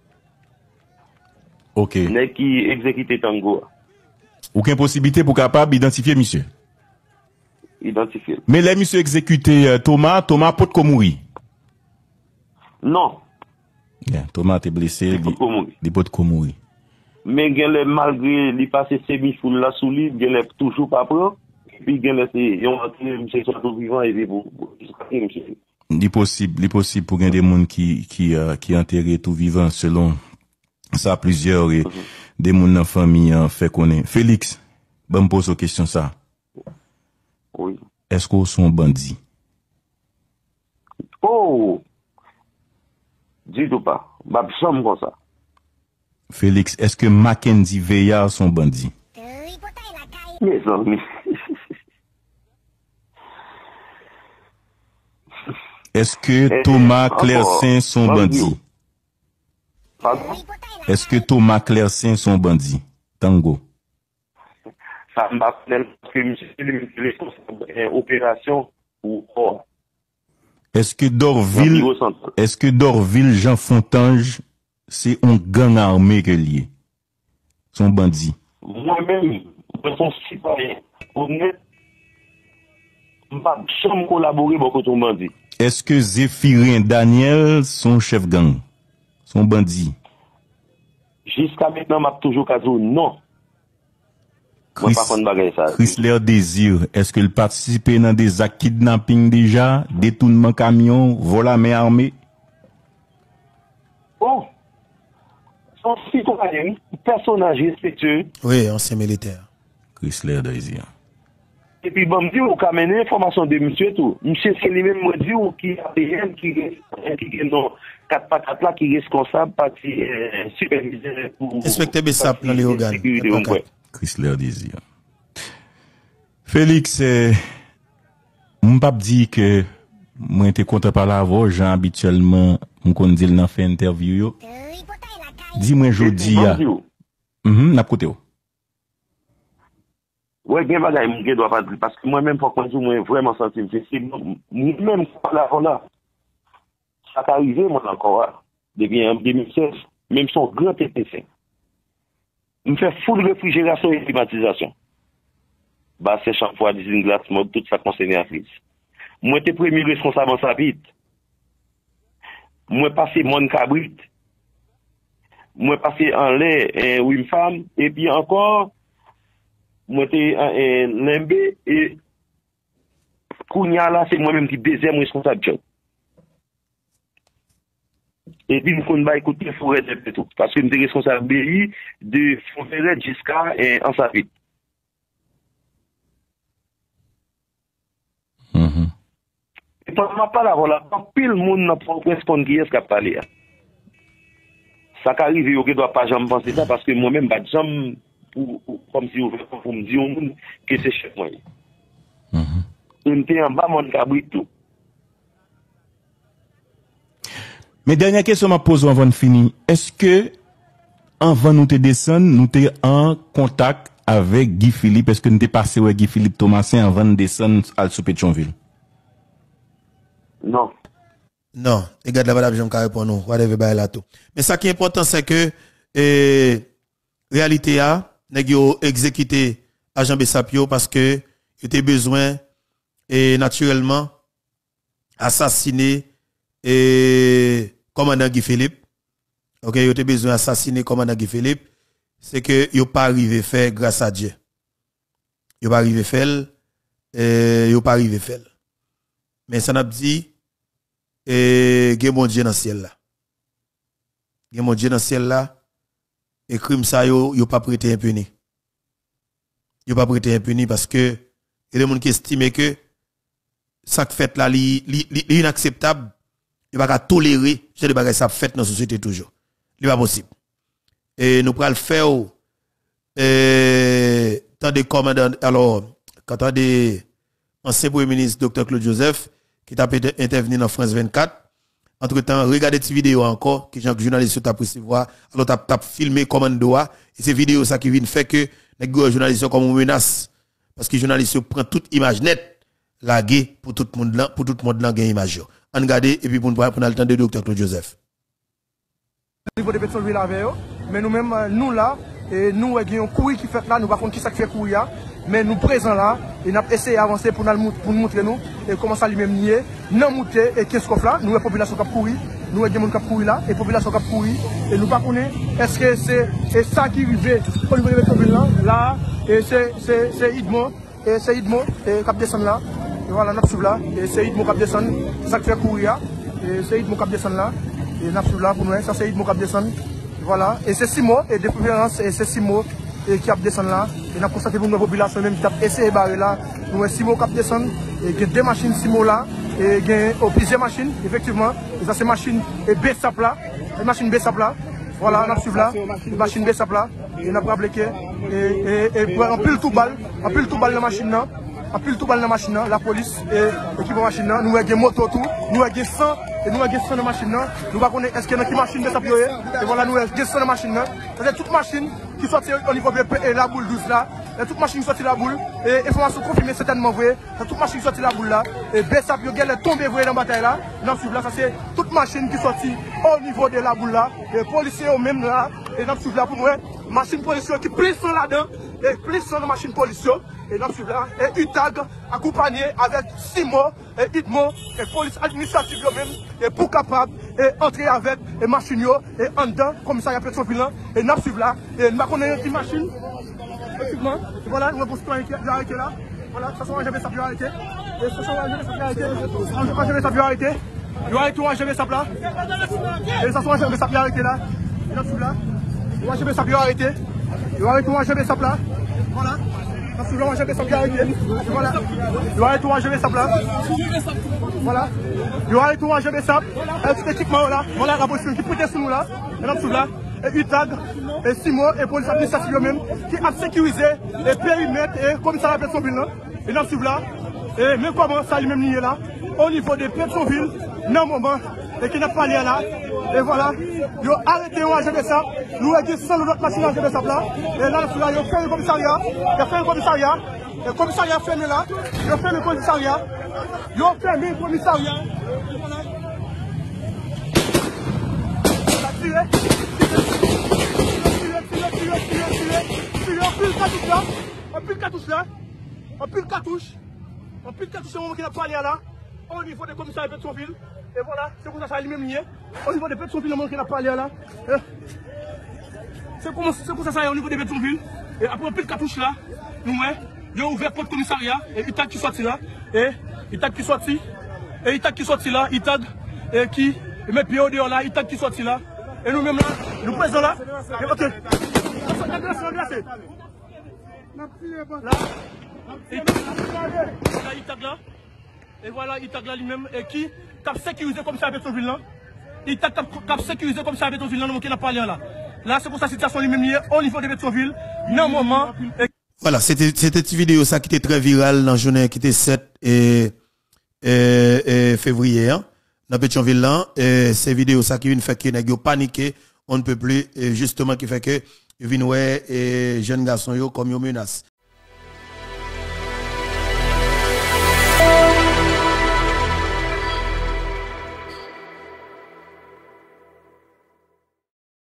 Ok. N'est qui exécuté Tango. Aucune possibilité pour capable d'identifier monsieur. Identifié. Mais les monsieur exécuté Thomas peut te mourir. Non. Yeah, Thomas t'es blessé, il peut te mourir. Mais malgré les passé semi-foule là sous lui, il est toujours pas prêt. Puis il y a monsieur soit tout vivant et pour monsieur. Il est possible pour qu'il y ait des gens qui enterrent tout vivant selon ça plusieurs et des gens dans la famille fait connaître. Félix, me pose une question ça. Oui. Est-ce qu'on sont bandits? Oh! Dis-toi pas. Bah, somme comme ça. Félix, est-ce que Mackenzie Veillard sont bandits? Mes amis. Est-ce que Thomas Clercin sont bandits? Pardon? Est-ce que Thomas Clercin sont bandits? Tango. Ça m'a fait parce que monsieur est responsable opération ou quoi? Est-ce que Dorville Jean Fontange c'est un gang armé que lié? Sont bandits. Moi-même, je suis citoyen honnête. Je ne peux jamais collaborer avec les bandits. Est-ce que Zéphirin Daniel sont chef gang? Sont bandits? Jusqu'à maintenant, je toujours dit non. Chrysler Désir, est-ce qu'il participe dans des actes kidnapping déjà, détournement camion, vol à main armée? Oh, son citoyen, personnage respectueux. Oui, ancien militaire. Chrysler Désir. Et puis, bon, me dit, on a mené l'information de monsieur tout. Monsieur, c'est lui-même, me dit, qui a PM, qui est dans 4x4 là, qui est responsable, parti superviseur pour. Inspecteur Bessap dans les organes. Chrysler Désir. Félix, m'pap dit que moi j'étais content par la voix, Jean habituellement, m'kon dit dans fait interview yo. Dis-moi jodi ya. N'a côté yo. Ouais, bien bagay m'ke doit pas dire parce que moi-même faut qu'on moi vraiment senti c'est même là. Ça t'est arrivé moi encore depuis en 2016, même son grand TTC. Me fait full réfrigération et climatisation. Bah, c'est chaque fois des glace mode, tout ça concerne la crise. Moi, j'étais premier responsable en Sapit. Moi, passé mon cabrit. Moi, passé en lait, une femme. Et puis encore, moi, j'étais en limbe. Et, Kounia là, c'est moi-même qui deuxième responsable job. Et puis, nous pouvons écouter le forêt de tout. Parce que nous sommes responsables BI de Fonferret jusqu'à en Sapit. Et pendant ma parole, voilà, pile le monde n'a pas répondre qui est-ce qui a parlé. Ça qui arrive, il ne doit pas jamais penser ça parce que moi-même, je jamais, comme si vous me dites que c'est chef moi. Je suis en bas, mon cabrit tout. Mais dernière question m'a posée avant de finir. Est-ce que, avant nous te descendre, nous te en contact avec Guy Philippe? Est-ce que nous te passé avec Guy Philippe Thomasin avant de descendre à Pétionville? Non. Non. Et garde la madame Jean Carré pour nous. Whatever by là tout. Mais ça qui est important, c'est que, réalité a, nèg yo exécuté agent Bessapio parce que, il était besoin, et naturellement, assassiner, commandant Guy Philippe. OK, il était besoin d'assassiner commandant Guy Philippe. C'est que, il pas arrivé faire grâce à Dieu. Il pas arrivé faire, il pas arrivé faire. Mais ça n'a dit, gen mon Dieu dans le ciel là. Gen mon Dieu dans le ciel là, et crime ça yo pas prêté impuni. Yo pas prêté impuni parce que, il y a des gens qui estiment que, ça que fait là, li inacceptable, il va pas tolérer ce des bagages ça fait dans la société toujours. Il pas possible. Et nous prenons le faire tant des commandants alors quand des ancien premier ministre Dr Claude Joseph qui t'a intervenu dans France 24. Entre-temps, regardez cette vidéo encore, que les journalistes t'a recevoir, alors t'a filmé commando et ces vidéos ça qui vient fait que les journalistes comme une menace parce que les journalistes prennent toute image nette lagué pour tout le monde là, pour tout le monde là gagne image. On regarde et puis pour le temps de Dr Claude Joseph. Au niveau de Pétionville avec eux, mais nous-mêmes, nous là, et nous avons un courrier qui fait là, nous ne savons pas qui ça fait courir, mais nous présents là, et nous avons essayé d'avancer pour nous montrer nous, et comment ça lui-même nier, nous monter et qu'est-ce qu'on fait là, nous la population qui a couru, nous avons des gens qui courir là, et la population qui a couru, et nous ne connaissons pas, est-ce que c'est ça qui arrive au niveau de Pétionville là, et c'est Idmo, et qui descend là, et voilà, nous sommes là, et c'est Idmo qui descend, ça qui fait courir, et c'est Idmo qui descend là. Et nous là pour nous, ça c'est Idmo qui descend. Voilà, et c'est 6 mois, et de préférence, et c'est 6 mois qui a descendu là. Et nous avons constaté pour nos populations même qui ont essayé de barrer là. Nous avons 6 mois qui descendent, et il y a 2 machines 6 mois là, et il y a plusieurs machines, effectivement. Et ça c'est machine et BSAP là, les machines BSAP là. Voilà, nous avons là, les machines BSAP là, et nous avons appliqué, et en pile tout balle dans la machine là. En pile tout balle dans la machine, la police et l'équipe de machine, nous avons des motos tout, nous avons 100 et nous avons 100 de machine, nous ne connaissons pas est-ce qu'il y a une machine de sapioyer, et voilà nous avons 100 de machine, c'est toute machine qui sortit au niveau de la boule 12 là, et toute machine qui sortit la boule, et information confirmée certainement vrai, c'est toute machine qui sortit la boule là, et BSAP est tombé vrai dans la bataille là, dans ce là, ça c'est toute machine qui sortit au niveau de la boule là, et policiers eux même là, et dans ce là pour moi, machine policière qui prise là-dedans, et prise sur la machine policière. Et nous sommes là, et UTAG accompagné avec 6 mots, et Idmo, et police administrative même, et pour capable, et entrer avec, et machine, et en dedans, commissariat Pétionville, et nous sommes là, et nous connaissons une machine, effectivement, voilà, nous avons arrêté là, voilà, de toute façon, j'avais ça pu arrêter, et de toute façon, j'avais ça pu arrêter, j'avais ça pu arrêter, il va arrêter, j'avais ça là, et de toute façon, j'avais ça pu arrêter là, et nous sommes là, j'avais ça pu arrêter, il va arrêter, j'avais ça là, voilà. Parce que là, j'avais ça bien arrêté. Voilà. Il va être j'avais ça là. Voilà. Il va être j'avais ça. Un petit équipement là. Voilà la police qui protège sur nous là. Et là, là. Et UTAG, et 6 mois, et police administrative même, qui a sécurisé les périmètres et comme ça la Pétionville là. Et là, là. Et même comment ça lui-même lié là. Au niveau de Pétionville, non moment, et qui n'a pas lié là. Et voilà, ils ont arrêté un agent de ça. Nous avons dit seul notre machine à de ça là. Et là, ils ont fait le commissariat. Ils ont fait le commissariat. Le commissariat fermé là. Ils ont fait le commissariat. Ils ont fermé le commissariat. Voilà. Tiré. On pile cartouche là. On pile cartouche là. On pile cartouche. On pile cartouche au moment qu'il a parlé là. Au niveau des commissariats de Pétionville. Et voilà, c'est pour ça que ça a lui-même lié. Au niveau des Pétionville, le monde qui a parlé là. C'est pour ça que ça a au niveau des Pétionville. Et après, on pile cartouche là. Nous, ils ont ouvert pour le commissariat. Et ITAG qui sortit là. Et ITAG qui sortit. Et ITAG qui sortit là. ITAG et qui met pied au dehors là. ITAG qui sortit là. Et nous-mêmes là, nous présents là. Et ok. Là. ITAG là. Et voilà, ITAG là lui-même, et qui a sécurisé comme ça à Pétionville là. ITAG a sécurisé comme ça à Pétionville là, nous qui n'a pas là. Là, c'est pour sa situation lui-même liée au niveau de Pétionville. Non, moment. Voilà, c'était une vidéo ça qui était très virale dans la journée qui était 7 février, hein, dans Pétionville là. Et ces vidéos ça qui vient faire que les gens paniqué, on ne peut plus, et justement qui fait que, ils viennent ouais, et jeunes garçons yo comme une menace.